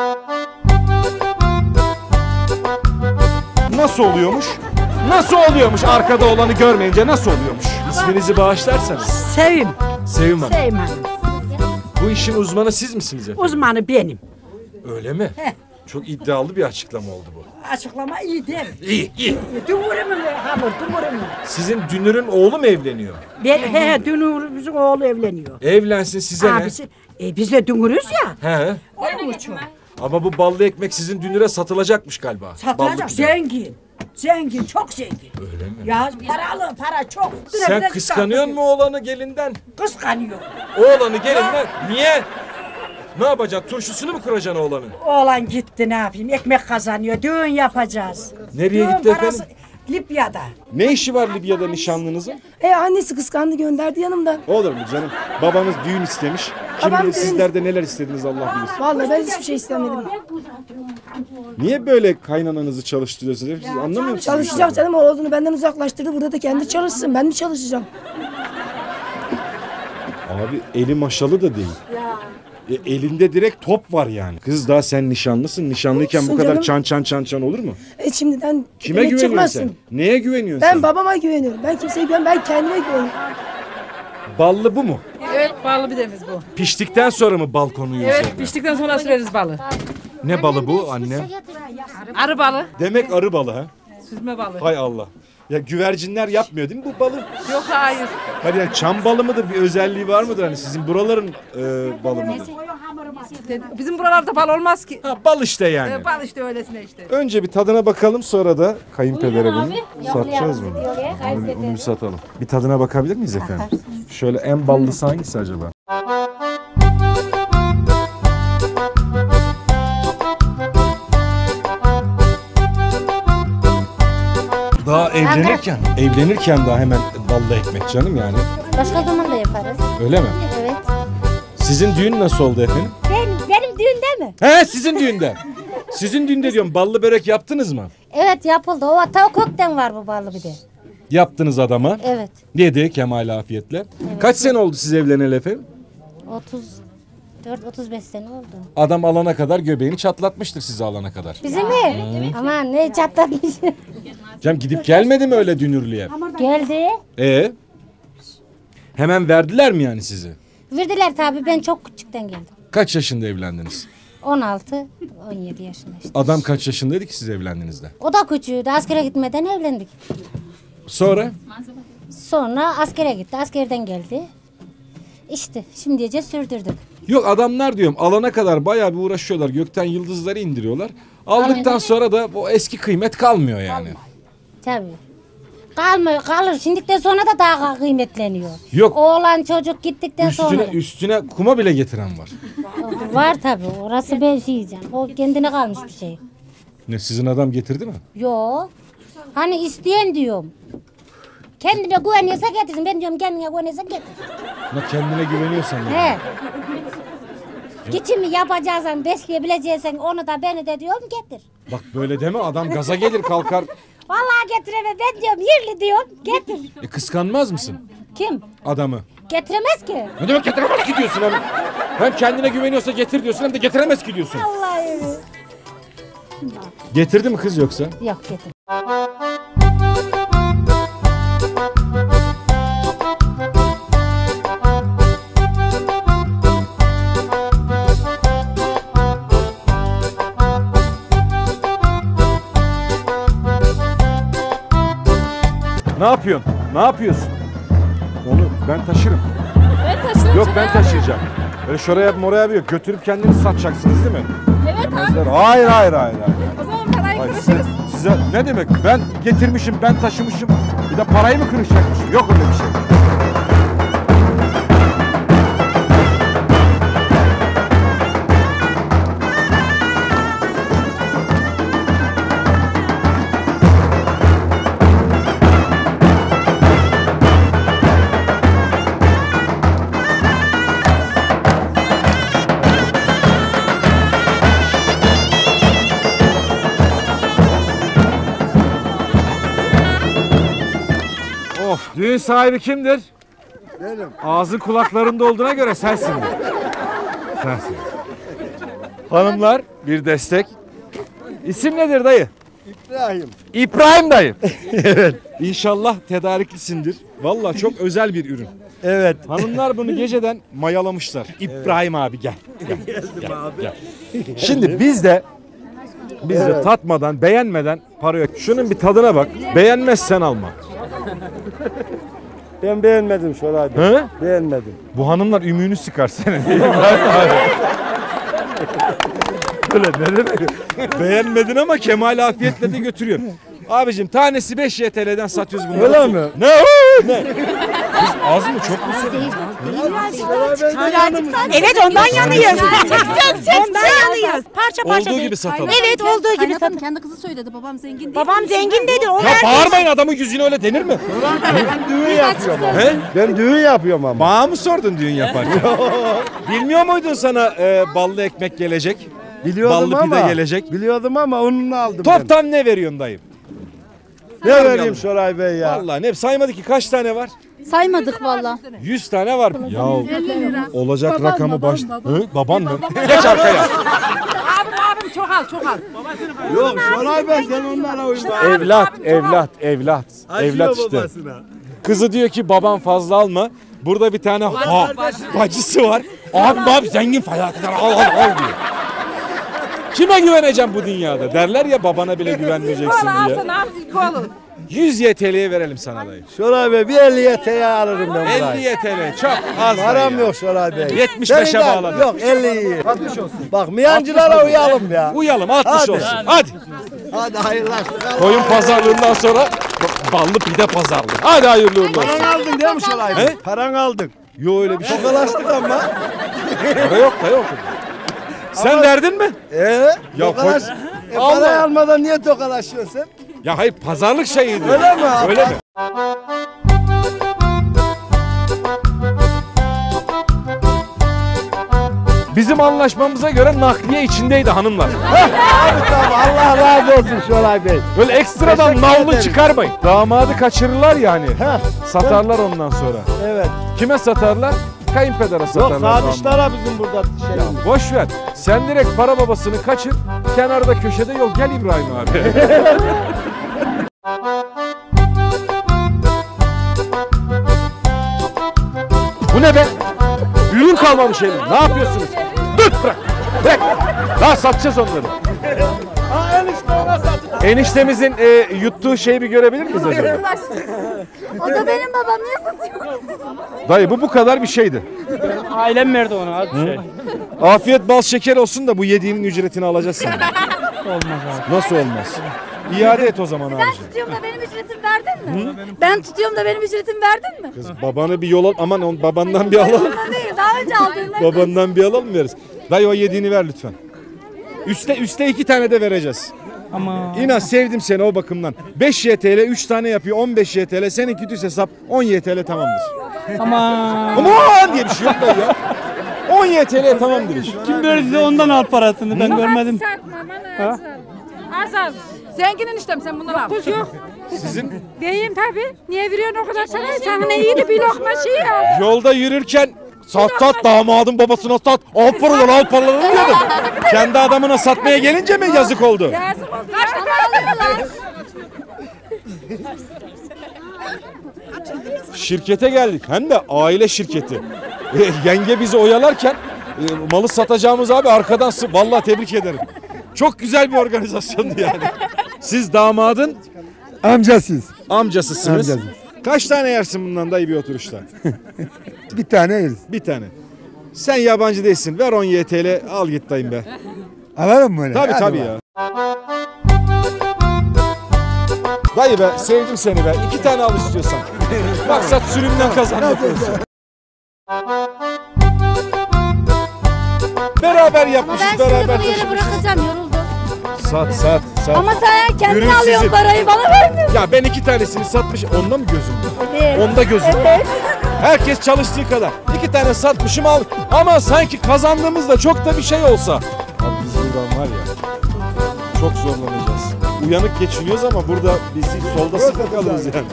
Speaker 1: Nasıl oluyormuş? Nasıl oluyormuş arkada olanı görmeyince nasıl oluyormuş? İsminizi bağışlarsanız.
Speaker 11: Sevim.
Speaker 1: Sevim Hanım.
Speaker 11: Sevim Hanım.
Speaker 1: Bu işin uzmanı siz misiniz efendim?
Speaker 11: Uzmanı benim.
Speaker 1: Öyle mi? Çok iddialı bir açıklama oldu bu.
Speaker 11: Açıklama iyi değil mi?
Speaker 1: İyi, iyi.
Speaker 11: Dumurumun hamur, dumurumun.
Speaker 1: Sizin dünürün oğlu mu evleniyor?
Speaker 11: Ben, he he, dünürümüzün oğlu evleniyor.
Speaker 1: Evlensin size ne?
Speaker 11: Abisi, e, biz de dünürüz ya.
Speaker 1: He.
Speaker 11: Onun için.
Speaker 1: Ama bu ballı ekmek sizin dünüre satılacakmış galiba. Ballı
Speaker 11: Satılacak.
Speaker 1: pide.
Speaker 11: Zengin. Zengin, çok zengin.
Speaker 1: Öyle mi?
Speaker 11: Ya paralı, para çok. Bire
Speaker 1: Sen
Speaker 11: bire
Speaker 1: kıskanıyor
Speaker 11: çıkartıyor.
Speaker 1: mu oğlanı gelinden?
Speaker 11: Kıskanıyor.
Speaker 1: Oğlanı gelinden. Niye? Ne yapacaksın? Turşusunu mu kuracaksın oğlanın?
Speaker 11: Oğlan gitti ne yapayım? Ekmek kazanıyor. Düğün yapacağız.
Speaker 1: Nereye
Speaker 11: Düğün
Speaker 1: gitti
Speaker 11: parası-
Speaker 1: efendim?
Speaker 11: Libya'da.
Speaker 1: Ne işi var Libya'da nişanlınızın?
Speaker 12: E annesi kıskandı gönderdi yanımdan.
Speaker 1: Olur mu canım? Babanız düğün istemiş. Kim
Speaker 12: Babam
Speaker 1: bilir
Speaker 12: düğün-
Speaker 1: sizler de neler istediniz Allah bilir.
Speaker 12: Vallahi ben hiçbir şey istemedim.
Speaker 1: Niye böyle kaynananızı çalıştırıyorsunuz? Siz anlamıyor musunuz?
Speaker 12: Çalışacak canım o oğlunu benden uzaklaştırdı. Burada da kendi çalışsın. Ben mi çalışacağım?
Speaker 1: Abi eli maşalı da değil. E, elinde direkt top var yani. Kız daha sen nişanlısın. Nişanlıyken bu
Speaker 12: Olsun
Speaker 1: kadar
Speaker 12: canım.
Speaker 1: çan çan çan çan olur mu?
Speaker 12: E şimdiden
Speaker 1: Kime
Speaker 12: demek
Speaker 1: güveniyorsun
Speaker 12: çıkmazsın.
Speaker 1: sen? Neye güveniyorsun
Speaker 12: Ben
Speaker 1: sen?
Speaker 12: babama güveniyorum. Ben kimseye güvenmiyorum. Ben kendime güveniyorum.
Speaker 1: Ballı bu mu?
Speaker 10: Evet ballı pidemiz bu.
Speaker 1: Piştikten sonra mı bal konuyor
Speaker 10: Evet
Speaker 1: üzerine?
Speaker 10: piştikten sonra süreriz balı.
Speaker 1: Ne balı bu anne?
Speaker 10: Arı balı.
Speaker 1: Demek arı balı ha?
Speaker 10: Süzme balı.
Speaker 1: Hay Allah. Ya güvercinler yapmıyor değil mi bu balı?
Speaker 10: Yok hayır.
Speaker 1: Hani yani çam balı mıdır bir özelliği var mıdır hani sizin buraların e, balı mıdır?
Speaker 10: Bizim buralarda bal olmaz ki.
Speaker 1: Ha bal işte yani.
Speaker 10: Ee, bal işte öylesine işte.
Speaker 1: Önce bir tadına bakalım sonra da kayınpedere bunu satacağız mı? Onu, onu bir satalım. Bir tadına bakabilir miyiz efendim? Şöyle en ballısı hangisi acaba? Daha evlenirken, evlenirken daha hemen ballı ekmek canım yani.
Speaker 13: Başka zaman da yaparız.
Speaker 1: Öyle mi?
Speaker 13: Evet.
Speaker 1: Sizin düğün nasıl oldu efendim?
Speaker 13: Ben, benim düğünde mi?
Speaker 1: He sizin düğünde. Sizin düğünde diyorum ballı börek yaptınız mı?
Speaker 13: Evet yapıldı. O tavuk kökten var bu ballı bir de.
Speaker 1: Yaptınız adama.
Speaker 13: Evet.
Speaker 1: Yedi Kemal afiyetle. Kaç sene oldu siz evleneli efendim?
Speaker 13: otuz dört otuz beş sene oldu.
Speaker 1: Adam alana kadar göbeğini çatlatmıştır sizi alana kadar.
Speaker 13: Bizi mi? Aman ne çatlatmış.
Speaker 1: Cem gidip gelmedi mi öyle dünürlüğe?
Speaker 13: Geldi.
Speaker 1: Ee? Hemen verdiler mi yani sizi?
Speaker 13: Verdiler tabii, ben çok küçükten geldim.
Speaker 1: Kaç yaşında evlendiniz?
Speaker 13: on altı on yedi yaşında işte.
Speaker 1: Adam kaç yaşındaydı ki siz evlendiğinizde?
Speaker 13: O da küçüğüydü, askere gitmeden evlendik.
Speaker 1: Sonra?
Speaker 13: Sonra askere gitti, askerden geldi. İşte şimdice sürdürdük.
Speaker 1: Yok adamlar diyorum alana kadar bayağı bir uğraşıyorlar. Gökten yıldızları indiriyorlar. Aldıktan
Speaker 13: Aynen.
Speaker 1: sonra da o eski kıymet kalmıyor yani.
Speaker 13: Tabii. Kalmıyor, kalır. Şimdikten sonra da daha kıymetleniyor.
Speaker 1: Yok.
Speaker 13: Oğlan çocuk gittikten
Speaker 1: Üstüne,
Speaker 13: sonra.
Speaker 1: üstüne kuma bile getiren var.
Speaker 13: Var tabii, orası ben şey diyeceğim. O kendine kalmış bir şey.
Speaker 1: Ne sizin adam getirdi mi?
Speaker 13: Yok. Hani isteyen diyorum. Kendine güveniyorsa getirsin. Ben diyorum kendine güveniyorsa getir.
Speaker 1: Ne kendine güveniyorsan yani.
Speaker 13: He. Geçimi yapacaksan, besleyebileceksen onu da beni de diyorum getir.
Speaker 1: Bak böyle deme adam gaza gelir kalkar.
Speaker 13: Vallahi getiremem, ben diyorum yerli diyorum getir.
Speaker 1: E kıskanmaz mısın
Speaker 13: Kim?
Speaker 1: adamı?
Speaker 13: Getiremez ki.
Speaker 1: Ne demek getiremez ki diyorsun hem. Hem kendine güveniyorsa getir diyorsun hem de getiremez ki diyorsun.
Speaker 13: Vallahi.
Speaker 1: Getirdi mi kız yoksa?
Speaker 13: Yok getir.
Speaker 1: Ne yapıyorsun? Ne yapıyorsun? Onu ben taşırım.
Speaker 14: Ben taşırım.
Speaker 1: Yok ben taşıyacağım. Öyle şuraya moraya bir yok. Götürüp kendiniz satacaksınız değil mi?
Speaker 14: Evet abi.
Speaker 1: Hayır hayır hayır. hayır.
Speaker 14: O zaman parayı
Speaker 1: Hayır,
Speaker 14: kırışırız.
Speaker 1: size, size ne demek? Ben getirmişim, ben taşımışım. Bir de parayı mı kırışacakmışım? Yok öyle bir şey. Of, düğün sahibi kimdir?
Speaker 3: Benim.
Speaker 1: Ağzın kulaklarında olduğuna göre sensin. Sensin. Hanımlar bir destek. İsim nedir dayı?
Speaker 3: İbrahim.
Speaker 1: İbrahim dayı. Evet. İnşallah tedariklisindir. Vallahi çok özel bir ürün.
Speaker 3: Evet.
Speaker 1: Hanımlar bunu geceden mayalamışlar. İbrahim abi gel. Gel, gel, gel. Şimdi biz de biz de
Speaker 3: Evet.
Speaker 1: tatmadan, beğenmeden para yok. Şunun bir tadına bak. Beğenmezsen alma.
Speaker 3: Ben beğenmedim Şoray Bey.
Speaker 1: He?
Speaker 3: Beğenmedim.
Speaker 1: Bu hanımlar ümüğünü sıkar senin. Öyle ne demek? Beğenmedin ama kemal afiyetle de götürüyor. Abicim tanesi beş Y T L'den satıyoruz bunları.
Speaker 3: Öyle mi?
Speaker 1: Ne? Ne? Biz az mı çok mu söylüyoruz?
Speaker 9: Evet ondan yanıyız. Ondan yanıyız. Parça parça
Speaker 1: Olduğu
Speaker 9: değil.
Speaker 1: gibi satalım.
Speaker 9: Evet olduğu gibi
Speaker 10: Kaynatım
Speaker 9: satalım.
Speaker 10: kendi kızı söyledi, babam zengin değil.
Speaker 9: Babam zengin dedi. O
Speaker 1: Ya
Speaker 9: verdi.
Speaker 1: bağırmayın adamın yüzüne öyle denir mi?
Speaker 3: Ben düğün yapıyorum ama.
Speaker 1: He?
Speaker 3: Ben düğün yapıyorum ama.
Speaker 1: Bana mı sordun düğün yaparken? Bilmiyor muydun sana e, ballı ekmek gelecek?
Speaker 3: Biliyordum
Speaker 1: ballı
Speaker 3: ama.
Speaker 1: pide gelecek.
Speaker 3: Biliyordum ama onunu aldım ben.
Speaker 1: Toptan ne veriyorsun dayım?
Speaker 3: Ne vereyim Şoray Bey ya?
Speaker 1: Vallahi ne saymadı ki kaç tane var?
Speaker 14: Saymadık valla.
Speaker 1: yüz tane var. Ya olacak
Speaker 10: Baban,
Speaker 1: rakamı
Speaker 10: baban,
Speaker 1: baş...
Speaker 10: baban.
Speaker 1: Hı? Baban mı? Geç arkaya.
Speaker 10: Abim abim çok al çok al.
Speaker 3: Yok Şoray Bey sen onlara uyma.
Speaker 1: Evlat, evlat, evlat. Evlat işte. Kızı diyor ki baban fazla alma. Burada bir tane ha, bacısı var. Abi abi zengin fayatlar al al al diyor. Kime güveneceğim bu dünyada? Derler ya babana bile güvenmeyeceksin
Speaker 10: Al
Speaker 1: diye.
Speaker 10: sana al ilk oğlum.
Speaker 1: yüz Y T L'ye verelim sana dayı.
Speaker 3: Şoray Bey bir elli Y T'ye alırım ben burayı.
Speaker 1: elli Y T L çok az.
Speaker 3: Param
Speaker 1: dayı.
Speaker 3: yok Şoray Bey.
Speaker 1: yetmiş
Speaker 3: Seni
Speaker 1: beşe
Speaker 3: de-
Speaker 1: bağladım.
Speaker 3: Yok elli iyi. altmış olsun. Bak miyancılara uyalım ya.
Speaker 1: Uyalım altmış
Speaker 3: Hadi.
Speaker 1: olsun. Hadi.
Speaker 3: Hadi hayırlı olsun.
Speaker 1: Koyun pazarlığından sonra ballı pide pazarlığı. Hadi hayırlı uğurlu olsun.
Speaker 3: Paran aldın değil mi Şoray Bey?
Speaker 1: He?
Speaker 3: Paran aldık.
Speaker 1: Yo öyle bir şey.
Speaker 3: Tokalaştık ama.
Speaker 1: Para yok da yok. Sen
Speaker 3: Ama-
Speaker 1: verdin mi?
Speaker 3: Ee?
Speaker 1: Ya
Speaker 3: Tokalaş.
Speaker 1: koy-
Speaker 3: E,
Speaker 1: Allah.
Speaker 3: parayı almadan niye tokalaşıyorsun sen?
Speaker 1: Ya hayır pazarlık şeyiydi.
Speaker 3: Öyle mi?
Speaker 1: Öyle mi? Bizim anlaşmamıza göre nakliye içindeydi hanımlar.
Speaker 3: Abi tamam Allah razı olsun Şoray Bey.
Speaker 1: Böyle ekstradan
Speaker 3: Teşekkür
Speaker 1: navlu
Speaker 3: ederim.
Speaker 1: çıkarmayın. Damadı kaçırırlar yani.
Speaker 3: Heh,
Speaker 1: Satarlar ondan sonra.
Speaker 3: evet.
Speaker 1: Kime satarlar? kayınpedere satarlar.
Speaker 3: Yok
Speaker 1: damat.
Speaker 3: sadıçlara bizim burada şey.
Speaker 1: Ya boş ver. Sen direkt para babasını kaçır. Kenarda köşede yol. Gel İbrahim abi. Bu ne be? Ürün kalmamış elin. Ne yapıyorsunuz? Dur bırak. Bırak. Daha satacağız onları.
Speaker 3: Ha enişte ona satın.
Speaker 1: Eniştemizin e, yuttuğu şeyi bir görebilir miyiz acaba?
Speaker 14: O da benim babam. Niye satıyor?
Speaker 1: Dayı bu bu kadar bir şeydi.
Speaker 15: Ailem verdi onu az bir şey.
Speaker 1: Afiyet bal şeker olsun da bu yediğinin ücretini alacağız sen.
Speaker 15: Olmaz abi.
Speaker 1: Nasıl olmaz? İade et o zaman
Speaker 14: Ben
Speaker 1: abiciğim.
Speaker 14: tutuyorum da benim ücretimi verdin mi? Ben tutuyorum da benim ücretimi verdin mi?
Speaker 1: Kız babanı bir yol al. Aman on, babandan bir alalım.
Speaker 14: Ondan değil. Daha önce aldığımdan.
Speaker 1: Babandan bir alalım veririz. Dayı o yediğini ver lütfen. Üste üste iki tane de vereceğiz.
Speaker 15: Ama
Speaker 1: İnan sevdim seni o bakımdan. beş Y T L üç tane yapıyor on beş Y T L. Seninki düz hesap on Y T L tamamdır.
Speaker 15: ama
Speaker 1: Aman diye bir şey yok dayı ya. on Y T L tamamdır iş.
Speaker 15: kim böyle size ondan al parasını ben görmedim. Ha?
Speaker 10: Azal. Zenginin işte sen bunları al.
Speaker 6: Kuz yok.
Speaker 1: Sizin
Speaker 6: Beyim tabii. Niye veriyorsun o kadar sana? Sana ne iyiydi bir lokma şey al.
Speaker 1: yolda yürürken sat sat damadın babasına sat. Al paraları al paraları diyordum. Kendi adamına satmaya gelince mi yazık oldu?
Speaker 6: Yazık oldu.
Speaker 14: Kaç tane alıyorlar?
Speaker 1: Şirkete geldik. Hem de aile şirketi. E, yenge bizi oyalarken e, malı satacağımız abi arkadan sı- vallahi tebrik ederim. Çok güzel bir organizasyondu yani. Siz damadın
Speaker 8: Amcasız.
Speaker 1: amcasısınız.
Speaker 8: Amcasız.
Speaker 1: Kaç tane yersin bundan dayı bir oturuşta?
Speaker 8: Bir tane yeriz.
Speaker 1: Bir tane. Sen yabancı değilsin. Ver on Y T L al git dayım be.
Speaker 8: Alalım mı öyle?
Speaker 1: Tabii
Speaker 8: Hadi
Speaker 1: tabii
Speaker 8: bak.
Speaker 1: ya. Dayı be sevdim seni be. İki tane al istiyorsan. Maksat sürümden kazanmak olsun. Beraber
Speaker 14: Ben
Speaker 1: yapmışız,
Speaker 14: sizi
Speaker 1: beraber
Speaker 14: bunu yere
Speaker 1: taşımışız.
Speaker 14: bırakacağım yoruldum.
Speaker 1: Sat sat sat.
Speaker 14: Ama sen kendin
Speaker 1: Ürün
Speaker 14: alıyorsun
Speaker 1: sizin.
Speaker 14: parayı bana vermiyorsun.
Speaker 1: Ya ben iki tanesini satmış. Onda mı gözüm var?
Speaker 14: Evet.
Speaker 1: Onda gözüm var.
Speaker 14: Evet.
Speaker 1: Herkes çalıştığı kadar. İki tane satmışım al. Ama sanki kazandığımızda çok da bir şey olsa. Abi biz buradan var ya çok zorlanacağız. Uyanık geçiniyoruz ama burada biz solda sıfır kalırız yani.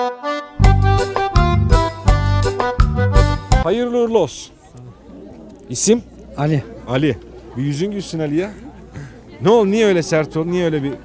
Speaker 1: Hayırlı uğurlu olsun. İsim?
Speaker 15: Ali.
Speaker 1: Ali. Bir yüzün gülsün Ali ya. Ne oldu? Niye öyle sert ol? Niye öyle bir...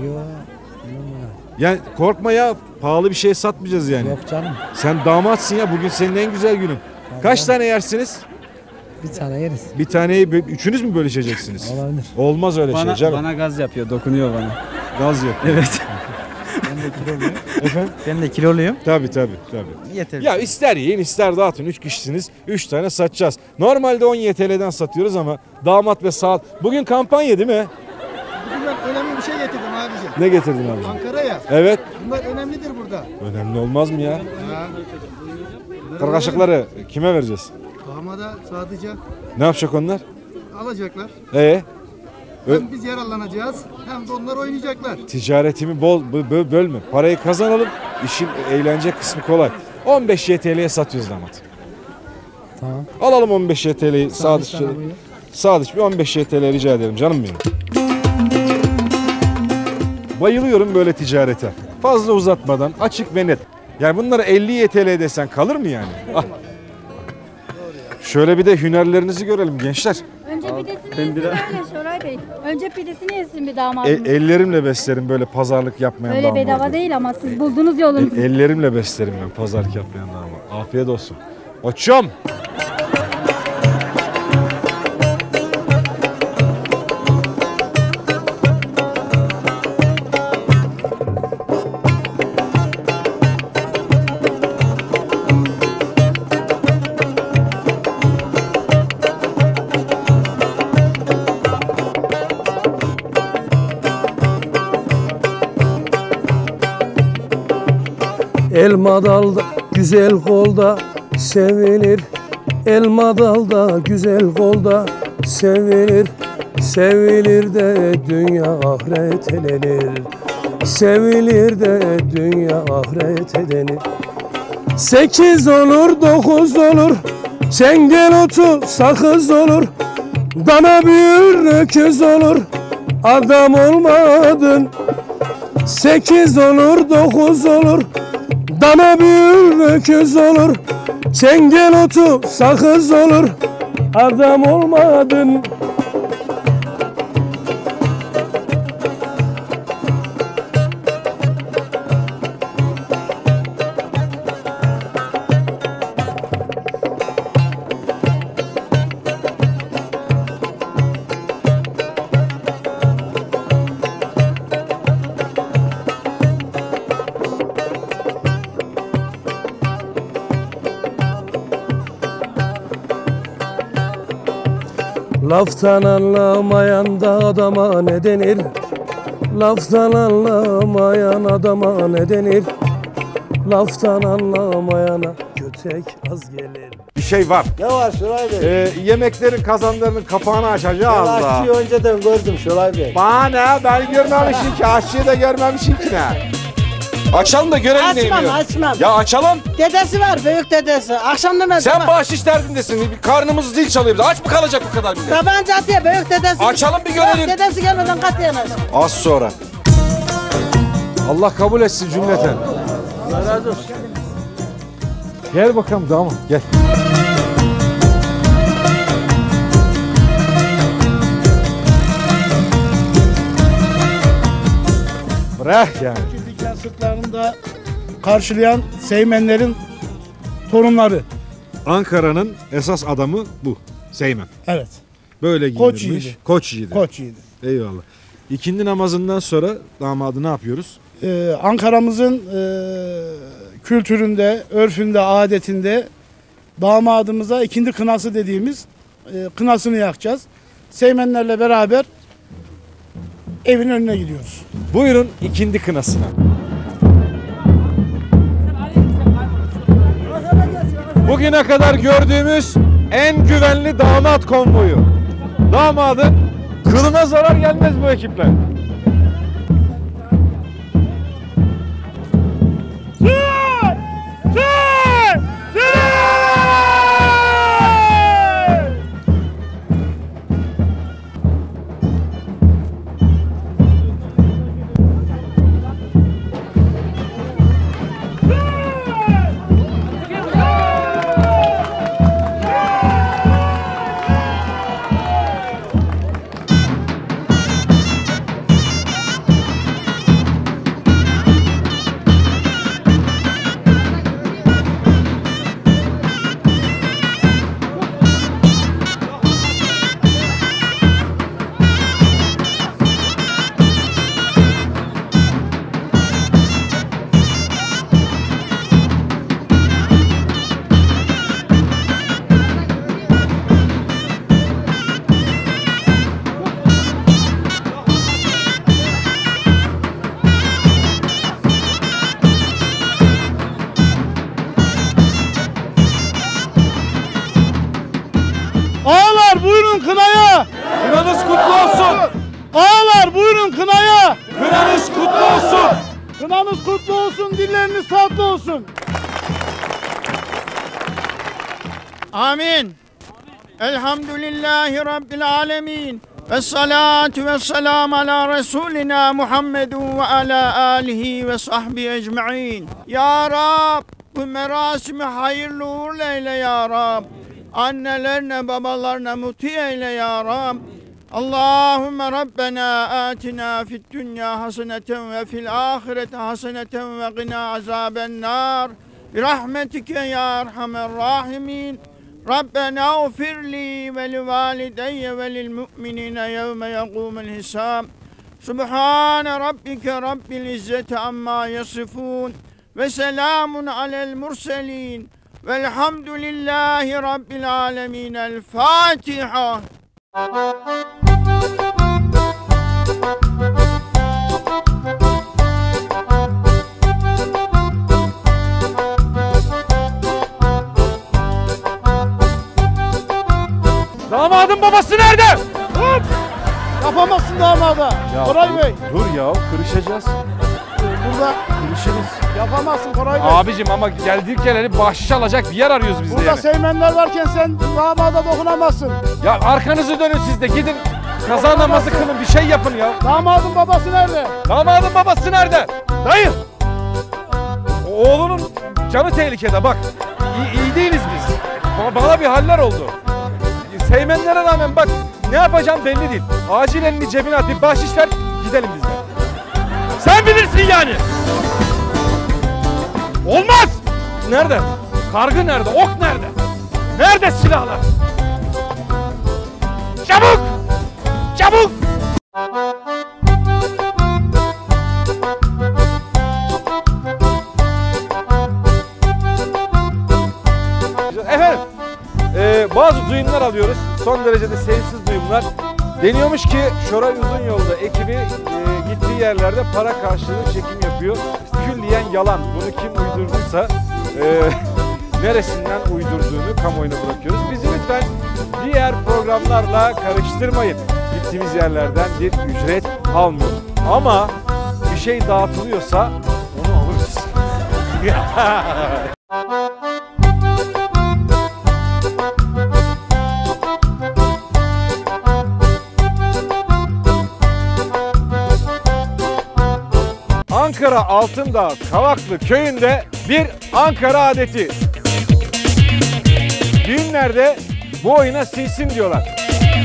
Speaker 1: Yani korkma ya. Pahalı bir şey satmayacağız yani.
Speaker 15: Yok canım.
Speaker 1: Sen damatsın ya. Bugün senin en güzel günün. Kaç tane yersiniz?
Speaker 15: Bir tane yeriz.
Speaker 1: Bir taneyi bö- üçünüz mü bölüşeceksiniz?
Speaker 15: Olabilir.
Speaker 1: Olmaz öyle
Speaker 15: Bana,
Speaker 1: şey canım.
Speaker 15: bana gaz yapıyor, dokunuyor bana.
Speaker 1: Gaz yok.
Speaker 15: Evet.
Speaker 1: Efendim?
Speaker 15: Ben de kiloluyum.
Speaker 1: Tabii tabii tabii.
Speaker 15: Yeter.
Speaker 1: Ya ister yiyin ister dağıtın. Üç kişisiniz. Üç tane satacağız. Normalde on Y T L'den satıyoruz ama damat ve saat. Bugün kampanya değil mi?
Speaker 16: Ben önemli bir şey getirdim abicim.
Speaker 1: Ne getirdin abi?
Speaker 16: Ankara'ya.
Speaker 1: Evet.
Speaker 16: Bunlar önemlidir burada.
Speaker 1: Önemli olmaz mı ya?
Speaker 16: Ha.
Speaker 1: Kırkaşıkları kime vereceğiz?
Speaker 16: Damada sadece
Speaker 1: Ne yapacak onlar?
Speaker 16: alacaklar.
Speaker 1: Ee? Ö-
Speaker 16: Hem biz yararlanacağız hem de onlar oynayacaklar.
Speaker 1: Ticaretimi bol bö- bö- bölme. Parayı kazanalım. İşin eğlence kısmı kolay. on beş Y T L'ye satıyoruz damat.
Speaker 15: Tamam.
Speaker 1: Alalım on beş Y T L'yi Sadıç.
Speaker 15: sana buyur.
Speaker 1: Sadıç bir on beş Y T L rica ederim canım benim. Bayılıyorum böyle ticarete. Fazla uzatmadan açık ve net. Yani bunları elli Y T L desen kalır mı yani? Ah. Şöyle bir de hünerlerinizi görelim gençler.
Speaker 14: Önce pidesini
Speaker 1: Ben
Speaker 14: yesin
Speaker 1: biraz-
Speaker 14: öyle Şoray Bey. Önce pidesini yesin bir
Speaker 1: E-
Speaker 14: damadımız.
Speaker 1: ellerimle beslerim böyle pazarlık yapmayan
Speaker 14: Öyle
Speaker 1: damatları.
Speaker 14: bedava değil ama siz buldunuz yolunu.
Speaker 1: El- ellerimle beslerim ben pazarlık yapmayan damat. Afiyet olsun. Açım.
Speaker 8: Elma dalda güzel kolda sevilir. Elma dalda güzel kolda sevilir. Sevilir de dünya ahiret elenir. Sevilir de dünya ahiret elenir. Sekiz olur dokuz olur, çengel otu sakız olur. Dana büyür öküz olur, adam olmadın. Sekiz olur dokuz olur, dana büyür öküz olur. Sen gel otur sakız olur, adam olmadın. Laftan anlamayan da adama ne denir? Laftan anlamayan adama ne denir? Laftan anlamayana kötek az gelir.
Speaker 1: Bir şey var.
Speaker 3: Ne var Şolay Bey?
Speaker 1: Ee, yemeklerin kazanlarının kapağını açacağız
Speaker 3: Ben
Speaker 1: da.
Speaker 3: aşçıyı önceden gördüm Şolay Bey.
Speaker 1: Bana ne? Ben görmemişim ki. Aşçıyı da görmemişim ki ne? Açalım da görelim neyini.
Speaker 11: Açmam açmam.
Speaker 1: Ya açalım.
Speaker 11: Dedesi var büyük dedesi. Akşam demez.
Speaker 1: Sen bahşiş derdindesin. Bir karnımız zil çalıyor. Aç mı kalacak bu kadar millet?
Speaker 11: Tabanca atıyor büyük dedesi.
Speaker 1: Açalım bir görelim.
Speaker 11: Büyük dedesi gelmeden kat yemez.
Speaker 1: Az sonra. Allah kabul etsin cümleten.
Speaker 3: Allah razı olsun.
Speaker 1: Gel bakalım damat gel. Bırak yani.
Speaker 17: Diken sırtlarını da karşılayan Seymenlerin torunları.
Speaker 1: Ankara'nın esas adamı bu. Seymen.
Speaker 17: Evet.
Speaker 1: Böyle
Speaker 17: Koç
Speaker 1: giyinirmiş.
Speaker 17: yiğidi.
Speaker 1: Koç yiğidi.
Speaker 17: Koç yiğidi.
Speaker 1: Eyvallah. İkindi namazından sonra damadı ne yapıyoruz?
Speaker 17: Ee, Ankara'mızın e, kültüründe, örfünde, adetinde damadımıza ikindi kınası dediğimiz e, kınasını yakacağız. Seymenlerle beraber evin önüne gidiyoruz.
Speaker 1: Buyurun ikindi kınasına. Bugüne kadar gördüğümüz en güvenli damat konvoyu. Damadın kılına zarar gelmez bu ekiple.
Speaker 17: Ağalar buyurun kınaya.
Speaker 1: Kınanız kutlu olsun.
Speaker 17: Ağalar buyurun kınaya.
Speaker 1: Kınanız kutlu olsun.
Speaker 17: Kınanız kutlu olsun, dilleriniz tatlı olsun. Amin. Elhamdülillahi Rabbil alemin. Ve salatu ve selam ala Resulina Muhammedun ve ala alihi ve sahbihi ecma'in. Ya Rab, bu merasimi hayırlı uğurlu eyle ya Rab. Annelerine babalarına muti eyle ya Rab. Allahümme Rabbena atina fid dünya haseneten ve fil ahireti haseneten ve gina azaben nar. Birahmetike ya erhamer rahimin. Rabbena ufirli ve li valideyye ve lil mu'minine yevme yegûmel hisab. Subhane rabbike rabbil izzeti amma yasifun. Ve selamun alel murselin. Velhamdülillahi Rabbil alemin. El Fatiha.
Speaker 1: Damadın babası nerede?
Speaker 17: Hop! Yapamazsın damada. Koray Bey.
Speaker 1: Dur ya kırışacağız.
Speaker 17: Burada
Speaker 1: kırışırız.
Speaker 17: Yapamazsın Koray Bey.
Speaker 1: Abicim ama geldik geleli bahşiş alacak bir yer arıyoruz biz de
Speaker 17: Burada
Speaker 1: yani.
Speaker 17: Seymenler varken sen damada dokunamazsın.
Speaker 1: Ya arkanızı dönün siz de gidin kaza namazı kılın bir şey yapın ya.
Speaker 17: Damadın babası nerede?
Speaker 1: Damadın babası nerede? Dayı! Oğlunun canı tehlikede bak. İyi, iyi İyi değiliz biz. Ama bana bir haller oldu. Sevmenlere rağmen bak ne yapacağım belli değil. Acil elini cebine at, bir bahşiş ver, gidelim biz de. Sen bilirsin yani. Olmaz. Nerede? Kargı nerede? Ok nerede? Nerede silahlar? Çabuk! Çabuk! Efendim, e, bazı duyumlar alıyoruz. Son derecede sevimsiz duyumlar. Deniyormuş ki Şoray Uzun Yolda ekibi e, gittiği yerlerde para karşılığı çekim yapıyor. Külliyen yalan. Bunu kim uydurduysa e, neresinden uydurduğunu kamuoyuna bırakıyoruz. Bizi lütfen diğer programlarla karıştırmayın. Gittiğimiz yerlerden bir ücret almıyoruz. Ama bir şey dağıtılıyorsa onu alırız. Ankara Altındağ Kavaklı köyünde bir Ankara adeti. Düğünlerde bu oyuna silsin diyorlar.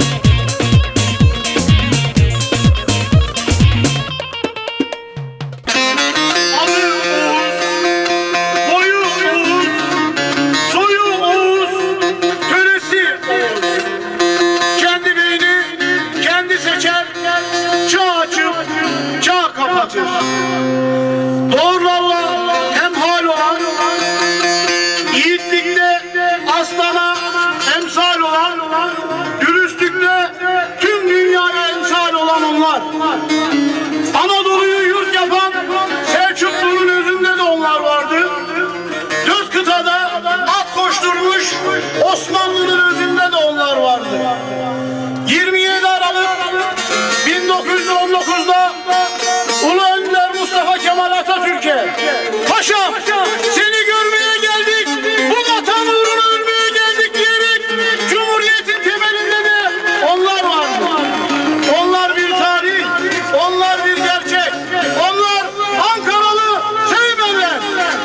Speaker 18: Doğrularla hemhal olan, yiğitlikte aslana emsal olan, dürüstlükte tüm dünyaya emsal olan onlar. Anadolu'yu yurt yapan Selçuklu'nun özünde de onlar vardı. Dört kıtada at koşturmuş Osmanlı'nın özünde de onlar vardı. yirmi yedi Aralık bin dokuz yüz on dokuz'da Ulu Önder Mustafa Kemal Atatürk'e "Paşam, seni görmeye geldik, bu vatan uğruna ölmeye geldik" diyerek Cumhuriyet'in temelinde de onlar vardı. Onlar bir tarih, onlar bir gerçek, onlar Ankaralı Seymenler.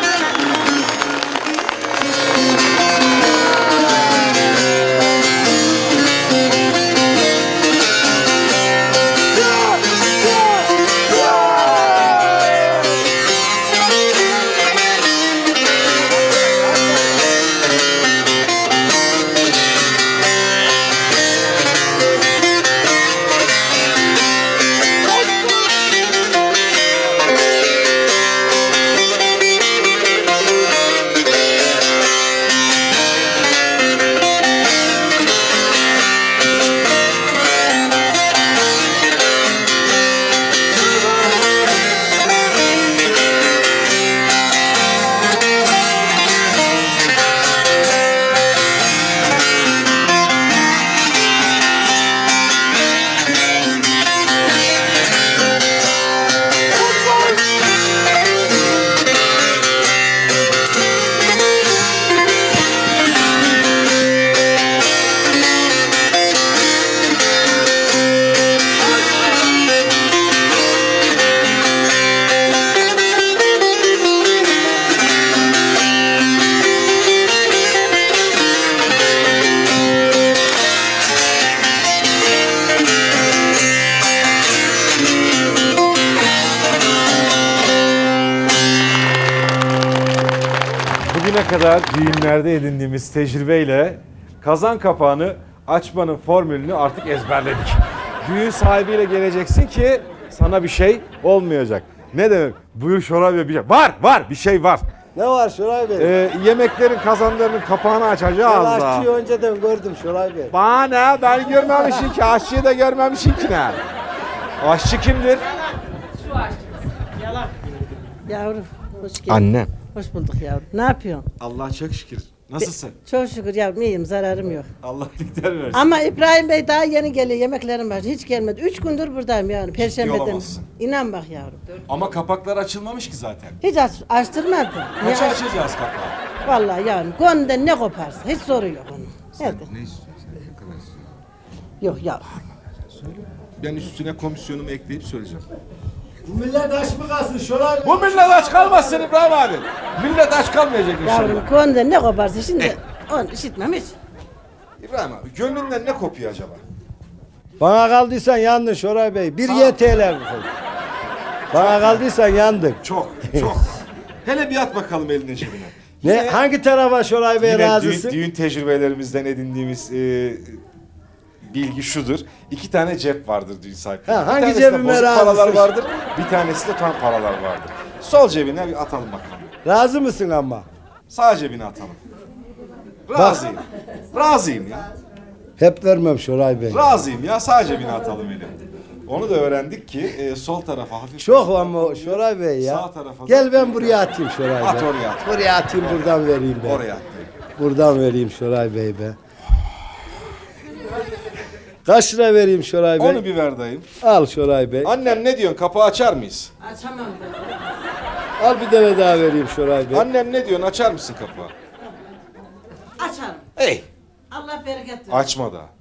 Speaker 1: Bugüne kadar düğünlerde edindiğimiz tecrübeyle kazan kapağını açmanın formülünü artık ezberledik. Düğün sahibiyle geleceksin ki sana bir şey olmayacak. Ne demek? Buyur Şoray Bey, bir şey. Var, var, bir şey var.
Speaker 19: Ne var Şoray Bey?
Speaker 1: Ee, yemeklerin kazanlarının kapağını açacağız
Speaker 19: Ben
Speaker 1: daha.
Speaker 19: aşçıyı önceden gördüm Şoray Bey.
Speaker 1: Bana ne? Ben görmemişim ki. Aşçıyı da görmemişim ki ne? Aşçı kimdir?
Speaker 20: Şu aşçı. Yalan. Yavrum hoş geldin.
Speaker 1: Annem.
Speaker 20: Hoş bulduk yavrum. Ne yapıyorsun?
Speaker 1: Allah'a çok şükür. Nasılsın?
Speaker 20: Be- çok şükür yavrum, iyiyim, zararım yok.
Speaker 1: Allah iyilikler versin.
Speaker 20: Ama İbrahim Bey daha yeni geliyor, yemeklerim var. Hiç gelmedi. Üç gündür buradayım yani. Perşembeden.
Speaker 1: olamazsın.
Speaker 20: İnan bak yavrum.
Speaker 1: Ama kapaklar açılmamış ki zaten.
Speaker 20: Hiç aç, açtırmadım. Niye
Speaker 1: Kaça
Speaker 20: aç-
Speaker 1: açacağız kapağı?
Speaker 20: Vallahi yavrum. Gönlünden ne koparsa. Hiç soru yok onun.
Speaker 1: Sen
Speaker 20: Hadi.
Speaker 1: ne istiyorsun? Ne kadar istiyorsun?
Speaker 20: Yok yavrum.
Speaker 1: Söyle. Ben üstüne komisyonumu ekleyip söyleyeceğim.
Speaker 19: Bu millet aç mı kalsın Şoray Bey?
Speaker 1: Bu millet aç kalmasın İbrahim abi. Millet aç kalmayacak
Speaker 20: Yavrum
Speaker 1: inşallah.
Speaker 20: konuda ne koparsın şimdi onu işitmem hiç.
Speaker 1: İbrahim abi gönlünden ne kopuyor acaba?
Speaker 19: Bana kaldıysan yandın Şoray Bey. Bir Y T L koy. Bana kaldıysan yandın.
Speaker 1: Çok çok. Hele bir at bakalım eline cebine.
Speaker 19: Ne
Speaker 1: Yine-
Speaker 19: hangi tarafa Şoray Bey
Speaker 1: Yine düğün,
Speaker 19: razısın?
Speaker 1: düğün tecrübelerimizden edindiğimiz e, bilgi şudur. İki tane cep vardır düğün sahiplerinde.
Speaker 19: Ha, hangi
Speaker 1: bir tanesinde
Speaker 19: cebime
Speaker 1: bozuk
Speaker 19: razısın?
Speaker 1: paralar vardır. Bir tanesi de tam paralar vardır. Sol cebine bir atalım bakalım.
Speaker 19: Razı mısın ama?
Speaker 1: Sağ cebine atalım. Razıyım. Razıyım ya.
Speaker 19: Hep vermem Şoray Bey.
Speaker 1: Razıyım ya. Sağ cebine atalım eli. Onu da öğrendik ki e, sol tarafa hafif...
Speaker 19: Çok ama Şoray Bey ya.
Speaker 1: Sağ tarafa da-
Speaker 19: Gel ben buraya atayım Şoray Bey.
Speaker 1: At oraya at.
Speaker 19: Buraya atayım buradan vereyim ben.
Speaker 1: Oraya at.
Speaker 19: Buradan vereyim Şoray Bey be. Kaç lira vereyim Şoray Bey?
Speaker 1: Onu bir ver dayım.
Speaker 19: Al Şoray Bey.
Speaker 1: Annem ne diyorsun? Kapağı açar mıyız?
Speaker 20: Açamam
Speaker 19: Al bir tane daha vereyim Şoray Bey.
Speaker 1: Annem ne diyorsun? Açar mısın kapağı?
Speaker 20: Açarım.
Speaker 1: Ey!
Speaker 20: Allah bereket versin.
Speaker 1: Açma daha.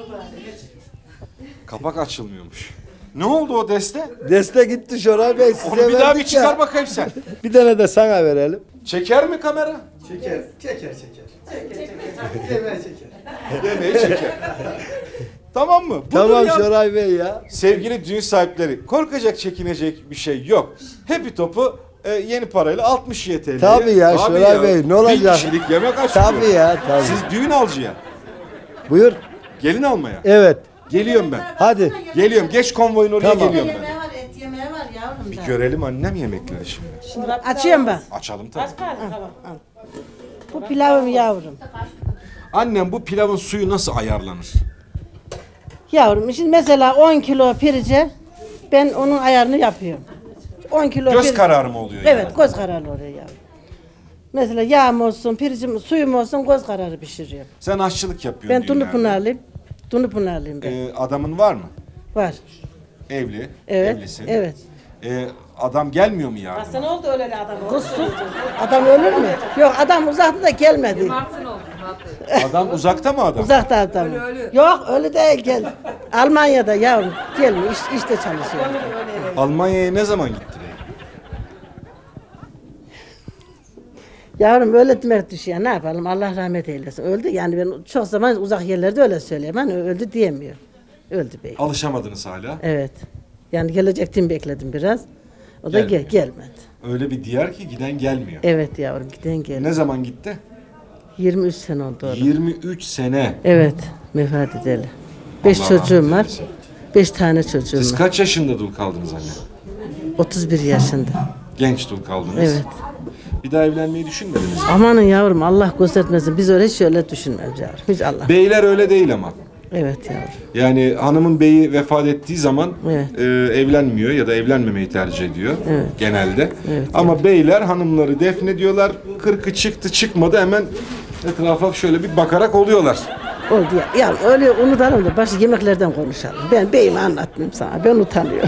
Speaker 1: Kapak açılmıyormuş. Ne oldu o deste?
Speaker 19: Deste gitti Şoray Bey. Size
Speaker 1: Onu bir daha bir
Speaker 19: verdik ya.
Speaker 1: çıkar bakayım sen.
Speaker 19: Bir tane de sana verelim.
Speaker 1: Çeker mi kamera?
Speaker 16: Çeker, çeker, çeker. Çeker, çeker. Yemeğe çeker.
Speaker 1: Yemeği çeker. Tamam mı? Budur
Speaker 19: Tamam
Speaker 1: ya.
Speaker 19: Şoray Bey ya.
Speaker 1: Sevgili düğün sahipleri, korkacak, çekinecek bir şey yok. Happy Top'u e, yeni parayla altmış Y T L'ye.
Speaker 19: Tabii ya, Şoray Bey, ne olacak?
Speaker 1: Bir kişilik yemek açılıyor.
Speaker 19: Tabii ya, tabii.
Speaker 1: Siz düğün alcıya,
Speaker 19: Buyur.
Speaker 1: gelin almaya.
Speaker 19: Evet.
Speaker 1: Geliyorum ben.
Speaker 19: Hadi.
Speaker 1: Geliyorum. Geç konvoyun oraya
Speaker 19: Tamam.
Speaker 1: geliyorum ben.
Speaker 20: Yemeği var, et yemeği var yavrum
Speaker 1: Bir
Speaker 20: da.
Speaker 1: görelim annem yemekleri şimdi.
Speaker 20: Açıyorum ben.
Speaker 1: Açalım tabii.
Speaker 20: Bu pilavım yavrum.
Speaker 1: Annem bu pilavın suyu nasıl ayarlanır?
Speaker 20: Yavrum şimdi mesela on kilo pirince ben onun ayarını yapıyorum. on kilo
Speaker 1: Göz
Speaker 20: pirinç-
Speaker 1: kararı mı oluyor
Speaker 20: Evet,
Speaker 1: yani?
Speaker 20: göz kararı oluyor yavrum. Mesela yağım olsun, pirincim, suyum olsun göz kararı pişiriyorum.
Speaker 1: Sen aşçılık yapıyorsun
Speaker 20: Ben
Speaker 1: düğünlerde.
Speaker 20: Tunupınarlıyım. Tunupınarlıyım ben.
Speaker 1: Ee, adamın var mı?
Speaker 20: Var.
Speaker 1: Evli.
Speaker 20: Evet,
Speaker 1: Evlisin.
Speaker 20: evet.
Speaker 1: Ee, adam gelmiyor mu yardıma?
Speaker 11: Sen oldu öyle bir adam.
Speaker 20: Kız sus. Adam ölür mü? Yok, adam uzakta da gelmedi.
Speaker 11: Martın oldu.
Speaker 1: Adam uzakta mı adam?
Speaker 20: Uzakta adam. Yok, öyle değil gel. Almanya'da yavrum gelmiyor, iş, işte çalışıyor.
Speaker 1: Almanya'ya ne zaman gitti?
Speaker 20: Yavrum öyle demek düşüyor. Ne yapalım? Allah rahmet eylesin. Öldü yani ben çok zaman uzak yerlerde öyle söyleyeyim. Ben öldü diyemiyor. Öldü bey.
Speaker 1: Alışamadınız hala.
Speaker 20: Evet. Yani gelecektim bekledim biraz. O da gel,
Speaker 1: Gelmiyor.
Speaker 20: gelmedi.
Speaker 1: Öyle bir diyar ki giden gelmiyor.
Speaker 20: Evet yavrum giden geldi.
Speaker 1: Ne zaman gitti?
Speaker 20: yirmi üç sene oldu orada.
Speaker 1: yirmi üç sene.
Speaker 20: Evet. Vefat edeli. Beş
Speaker 1: Allah
Speaker 20: çocuğum
Speaker 1: rahmet
Speaker 20: var.
Speaker 1: eylesin.
Speaker 20: Beş tane çocuğum
Speaker 1: Siz
Speaker 20: var.
Speaker 1: kaç yaşında dul kaldınız anne?
Speaker 20: otuz bir yaşında.
Speaker 1: Genç dul kaldınız.
Speaker 20: Evet.
Speaker 1: Bir daha evlenmeyi düşünmediniz mi?
Speaker 20: Amanın yavrum Allah göstermesin. Biz öyle hiç öyle düşünmüyoruz yavrum. Hiç Allah.
Speaker 1: Beyler öyle değil ama.
Speaker 20: Evet yavrum.
Speaker 1: Yani hanımın beyi vefat ettiği zaman
Speaker 20: Evet.
Speaker 1: e, evlenmiyor ya da evlenmemeyi tercih ediyor
Speaker 20: Evet.
Speaker 1: genelde.
Speaker 20: Evet,
Speaker 1: Ama beyler hanımları defnediyorlar. Kırkı çıktı çıkmadı hemen etrafa şöyle bir bakarak oluyorlar.
Speaker 20: Oldu ya. Ya öyle unutalım da başka yemeklerden konuşalım. Ben beyimi anlatmayayım sana. Ben utanıyorum.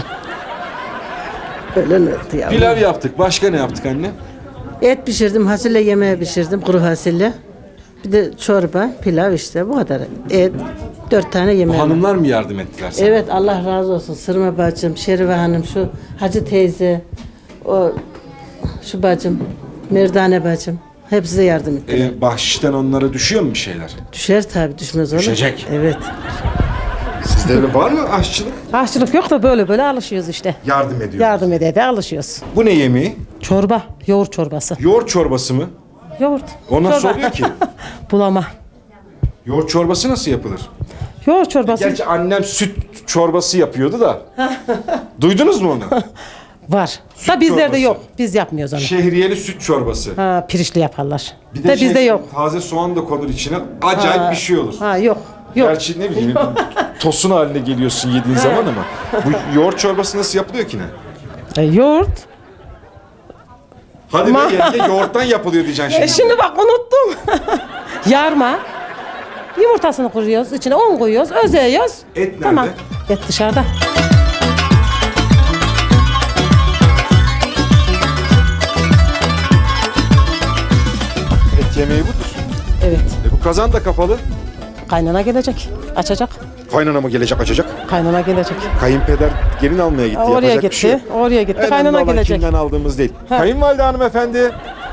Speaker 20: Öyle ne oldu ya?
Speaker 1: Pilav yaptık. Başka ne yaptık anne?
Speaker 20: Et pişirdim, fasulye yemeği pişirdim, kuru fasulye. Bir de çorba, pilav işte bu kadar. Et, dört tane
Speaker 1: Bu
Speaker 20: yemeğim. var.
Speaker 1: hanımlar mı yardım ettiler sana?
Speaker 20: Evet Allah razı olsun. Sırma bacım, Şerife Hanım, şu Hacı teyze, o şu bacım, Merdane bacım. Hepsi de yardım ettiler.
Speaker 1: E, bahşişten onlara düşüyor mu bir şeyler?
Speaker 20: Düşer tabii düşmez olur.
Speaker 1: Düşecek.
Speaker 20: Evet.
Speaker 1: Sizde öyle var mı aşçılık?
Speaker 11: Aşçılık yok da böyle böyle alışıyoruz işte.
Speaker 1: Yardım ediyor.
Speaker 11: Yardım ede de alışıyoruz.
Speaker 1: Bu ne yemeği?
Speaker 11: Çorba, yoğurt çorbası.
Speaker 1: Yoğurt çorbası mı?
Speaker 11: Yoğurt.
Speaker 1: O nasıl
Speaker 11: Çorba.
Speaker 1: oluyor ki?
Speaker 11: Bulama.
Speaker 1: Yoğurt çorbası nasıl yapılır?
Speaker 11: Yoğurt çorbası.
Speaker 1: Gerçi annem süt çorbası yapıyordu da. Duydunuz mu onu?
Speaker 11: Var.
Speaker 1: Süt
Speaker 11: Da bizlerde
Speaker 1: çorbası.
Speaker 11: yok. Biz yapmıyoruz onu.
Speaker 1: Şehriyeli süt çorbası.
Speaker 11: Ha, pirinçli yaparlar.
Speaker 1: Bir
Speaker 11: de
Speaker 1: şey,
Speaker 11: bizde yok.
Speaker 1: taze soğan da konur içine. Acayip
Speaker 11: Ha,
Speaker 1: bir şey olur.
Speaker 11: Ha yok. Yok.
Speaker 1: Gerçi ne bileyim tosun haline geliyorsun yediğin zaman ama. Bu yoğurt çorbası nasıl yapılıyor ki ne?
Speaker 11: E, yoğurt.
Speaker 1: Hadi
Speaker 11: Ma-
Speaker 1: be yenge yoğurttan yapılıyor diyeceksin şimdi.
Speaker 11: E, şimdi bak unuttum. Yarma. Yumurtasını kuruyoruz. İçine un koyuyoruz. Özeyiyoruz.
Speaker 1: Et nerede?
Speaker 11: Tamam. Et dışarıda.
Speaker 1: Et yemeği budur.
Speaker 11: Evet.
Speaker 1: E bu kazan da kapalı.
Speaker 11: Kaynana gelecek. Açacak.
Speaker 21: Kaynana mı gelecek açacak?
Speaker 22: Kaynana gelecek.
Speaker 21: Kayınpeder gelin almaya gitti.
Speaker 22: Oraya
Speaker 21: Yapacak
Speaker 22: gitti.
Speaker 21: bir şey yok.
Speaker 22: Oraya gitti.
Speaker 21: Önemli
Speaker 22: Kaynana
Speaker 21: olan
Speaker 22: gelecek.
Speaker 21: kimden aldığımız değil.
Speaker 22: Ha.
Speaker 21: Kayınvalide hanımefendi.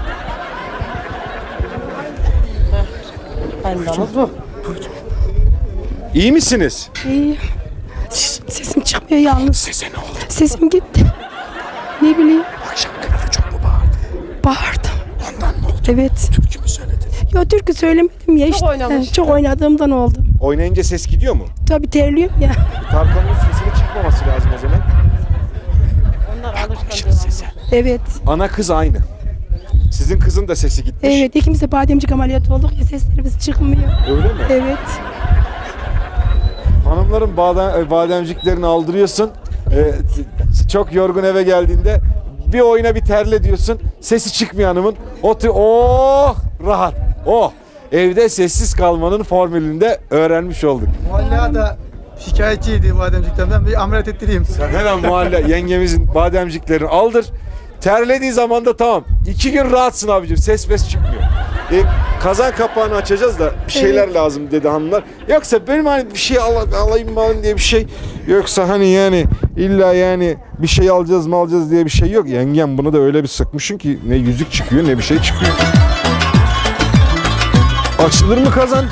Speaker 22: Kaynanamız bu.
Speaker 21: İyi misiniz?
Speaker 12: İyi. Ses- Sesim çıkmıyor yalnız.
Speaker 21: Sese ne oldu?
Speaker 12: Sesim gitti. Ne bileyim.
Speaker 21: Akşam kanalı çok mu bağırdı?
Speaker 12: Bağırdım.
Speaker 21: Ondan mı oldu?
Speaker 12: Evet.
Speaker 21: Türkü mü söyledin?
Speaker 12: Yo türkü söylemedim ya
Speaker 22: Çok
Speaker 12: işte.
Speaker 22: oynamış.
Speaker 12: Çok oynadığımdan oldu.
Speaker 21: Oynayınca ses gidiyor mu?
Speaker 12: Tabii terliyorum ya.
Speaker 21: Tarkan'ın sesinin çıkmaması lazım o zaman.
Speaker 22: Onlar alışkan.
Speaker 21: Sese.
Speaker 12: Evet.
Speaker 21: Ana kız aynı. Sizin kızın da sesi gitmiş.
Speaker 12: Evet ikimiz de bademcik ameliyatı olduk ya seslerimiz çıkmıyor.
Speaker 21: Öyle mi?
Speaker 12: Evet.
Speaker 21: Hanımların badem, bademciklerini aldırıyorsun. Ee, çok yorgun eve geldiğinde bir oyna bir terle diyorsun. Sesi çıkmıyor hanımın. Otur, oh rahat. Oh. Evde sessiz kalmanın formülünü de öğrenmiş olduk.
Speaker 16: Muhalla da şikayetçiydi bademciklerden. Bir ameliyat ettireyim.
Speaker 21: Sen hemen mahalle yengemizin bademciklerini aldır. Terlediği zaman da tamam. İki gün rahatsın abicim. Ses mes çıkmıyor. E, kazan kapağını açacağız da bir şeyler
Speaker 12: Evet.
Speaker 21: lazım dedi hanımlar. Yoksa benim hani bir şey al, alayım mı alayım diye bir şey. Yoksa hani yani illa yani bir şey alacağız mı alacağız diye bir şey yok. Yengem bunu da öyle bir sıkmışsın ki ne yüzük çıkıyor ne bir şey çıkıyor. Açılır mı kazan?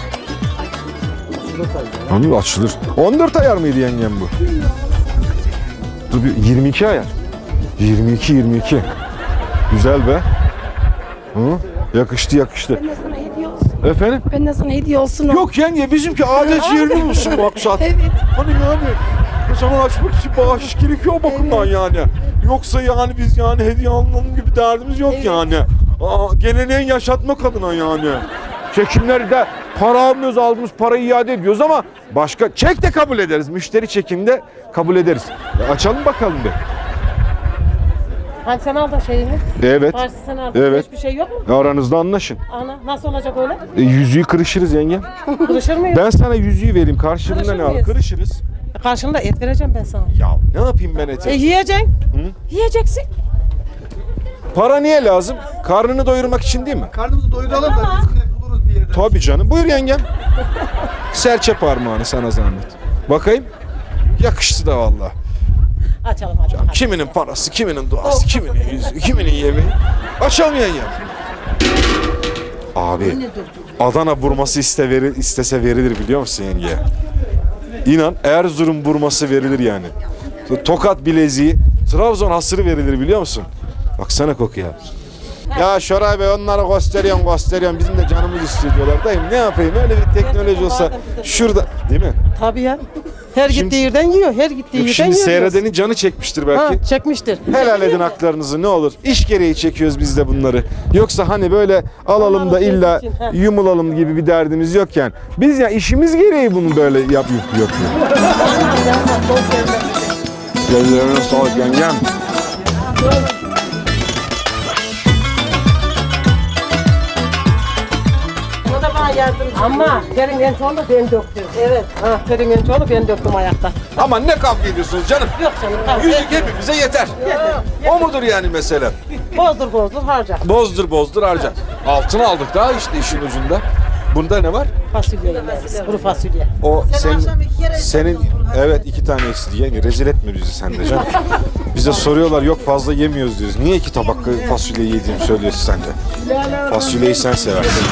Speaker 21: Hani açılır. on dört ayar mıydı yengem bu? Dur bir yirmi iki ayar. yirmi iki yirmi iki. Güzel be. Hı? Yakıştı yakıştı.
Speaker 12: Ben de sana hediye olsun.
Speaker 21: Efendim?
Speaker 12: Ben de sana hediye olsun. o.
Speaker 21: Yok yenge bizimki adet yerli olsun maksat.
Speaker 12: Evet.
Speaker 21: Hani yani o zaman açmak için bağış gerekiyor o bakımdan yani. Yoksa yani biz yani hediye almanın gibi derdimiz yok yani. Aa, geleneği yaşatmak adına yani. Çekimleri de para almıyoruz, aldığımız parayı iade ediyoruz ama başka çek de kabul ederiz. Müşteri çekimde kabul ederiz. E, açalım bakalım bir.
Speaker 22: Hani sen aldın şeyini?
Speaker 21: Evet.
Speaker 22: Parası sen aldın.
Speaker 21: Evet.
Speaker 22: Hiçbir şey yok mu?
Speaker 21: Aranızda anlaşın.
Speaker 22: Ana nasıl olacak öyle?
Speaker 21: E, yüzüğü kırışırız yenge.
Speaker 22: Kırışır mıyız?
Speaker 21: Ben sana yüzüğü vereyim. Karşılığında
Speaker 22: Kırışır
Speaker 21: ne al?
Speaker 22: mıyız?
Speaker 21: Kırışırız.
Speaker 22: Karşılığında et vereceğim ben sana.
Speaker 21: Ya ne yapayım ben ete?
Speaker 22: E yiyeceksin.
Speaker 21: Hı?
Speaker 22: Yiyeceksin.
Speaker 21: Para niye lazım? Karnını doyurmak için değil mi?
Speaker 16: Karnımızı doyuralım da biz yine buluruz bir yerde.
Speaker 21: Tabii canım. Buyur yengem. Serçe parmağını sana zahmet. Bakayım. Yakıştı da vallahi.
Speaker 22: Açalım hadi. hadi.
Speaker 21: Kiminin parası, kiminin duası, kiminin yüzü, kiminin yemeği. Açalım yengem. Abi Adana burması iste veri, istese verilir biliyor musun yenge? İnan Erzurum burması verilir yani. Tokat bileziği, Trabzon hasırı verilir biliyor musun? Baksana kokuya. Ya Şoray Bey onları gösteriyorsun gösteriyorsun bizim de canımız istiyor diyorlar. Dayım ne yapayım öyle bir teknoloji olsa şurada değil mi?
Speaker 22: Tabii ya. Her
Speaker 21: Şimdi-
Speaker 22: gittiği yerden yiyor. Her gittiği
Speaker 21: Yok,
Speaker 22: yerden
Speaker 21: şimdi
Speaker 22: yiyor.
Speaker 21: seyredenin canı çekmiştir belki.
Speaker 22: Ha, çekmiştir.
Speaker 21: Helal edin haklarınızı ne olur. İş gereği çekiyoruz biz de bunları. Yoksa hani böyle alalım da illa
Speaker 22: için, ha.
Speaker 21: yumulalım gibi bir derdimiz yokken. Biz ya işimiz gereği bunu böyle yap yap yapıyor. Gözlerine sağlık yengem.
Speaker 22: O da bana yardımcı. Ama terin en çoğunu ben döktüm. Evet. Ha, terin en çoğunu ben döktüm ayakta.
Speaker 21: Ama ne kavga ediyorsunuz canım?
Speaker 22: Yok canım. Tamam.
Speaker 21: Yüzük hepimize yeter. O mudur yani mesele?
Speaker 22: Bozdur bozdur harca.
Speaker 21: Bozdur bozdur harca. Altın aldık daha işte işin ucunda. Bunda ne var?
Speaker 22: Fasulye yemeğimiz. Kuru fasulye.
Speaker 21: O senin, senin evet iki tane eksik yani rezil etme bizi sen de canım. Bize soruyorlar yok fazla yemiyoruz diyoruz. Niye iki tabak fasulye yediğimi söylüyorsun sen de. Fasulyeyi sen seversin.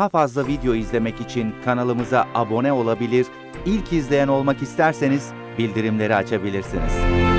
Speaker 5: Daha fazla video izlemek için kanalımıza abone olabilir, ilk izleyen olmak isterseniz bildirimleri açabilirsiniz.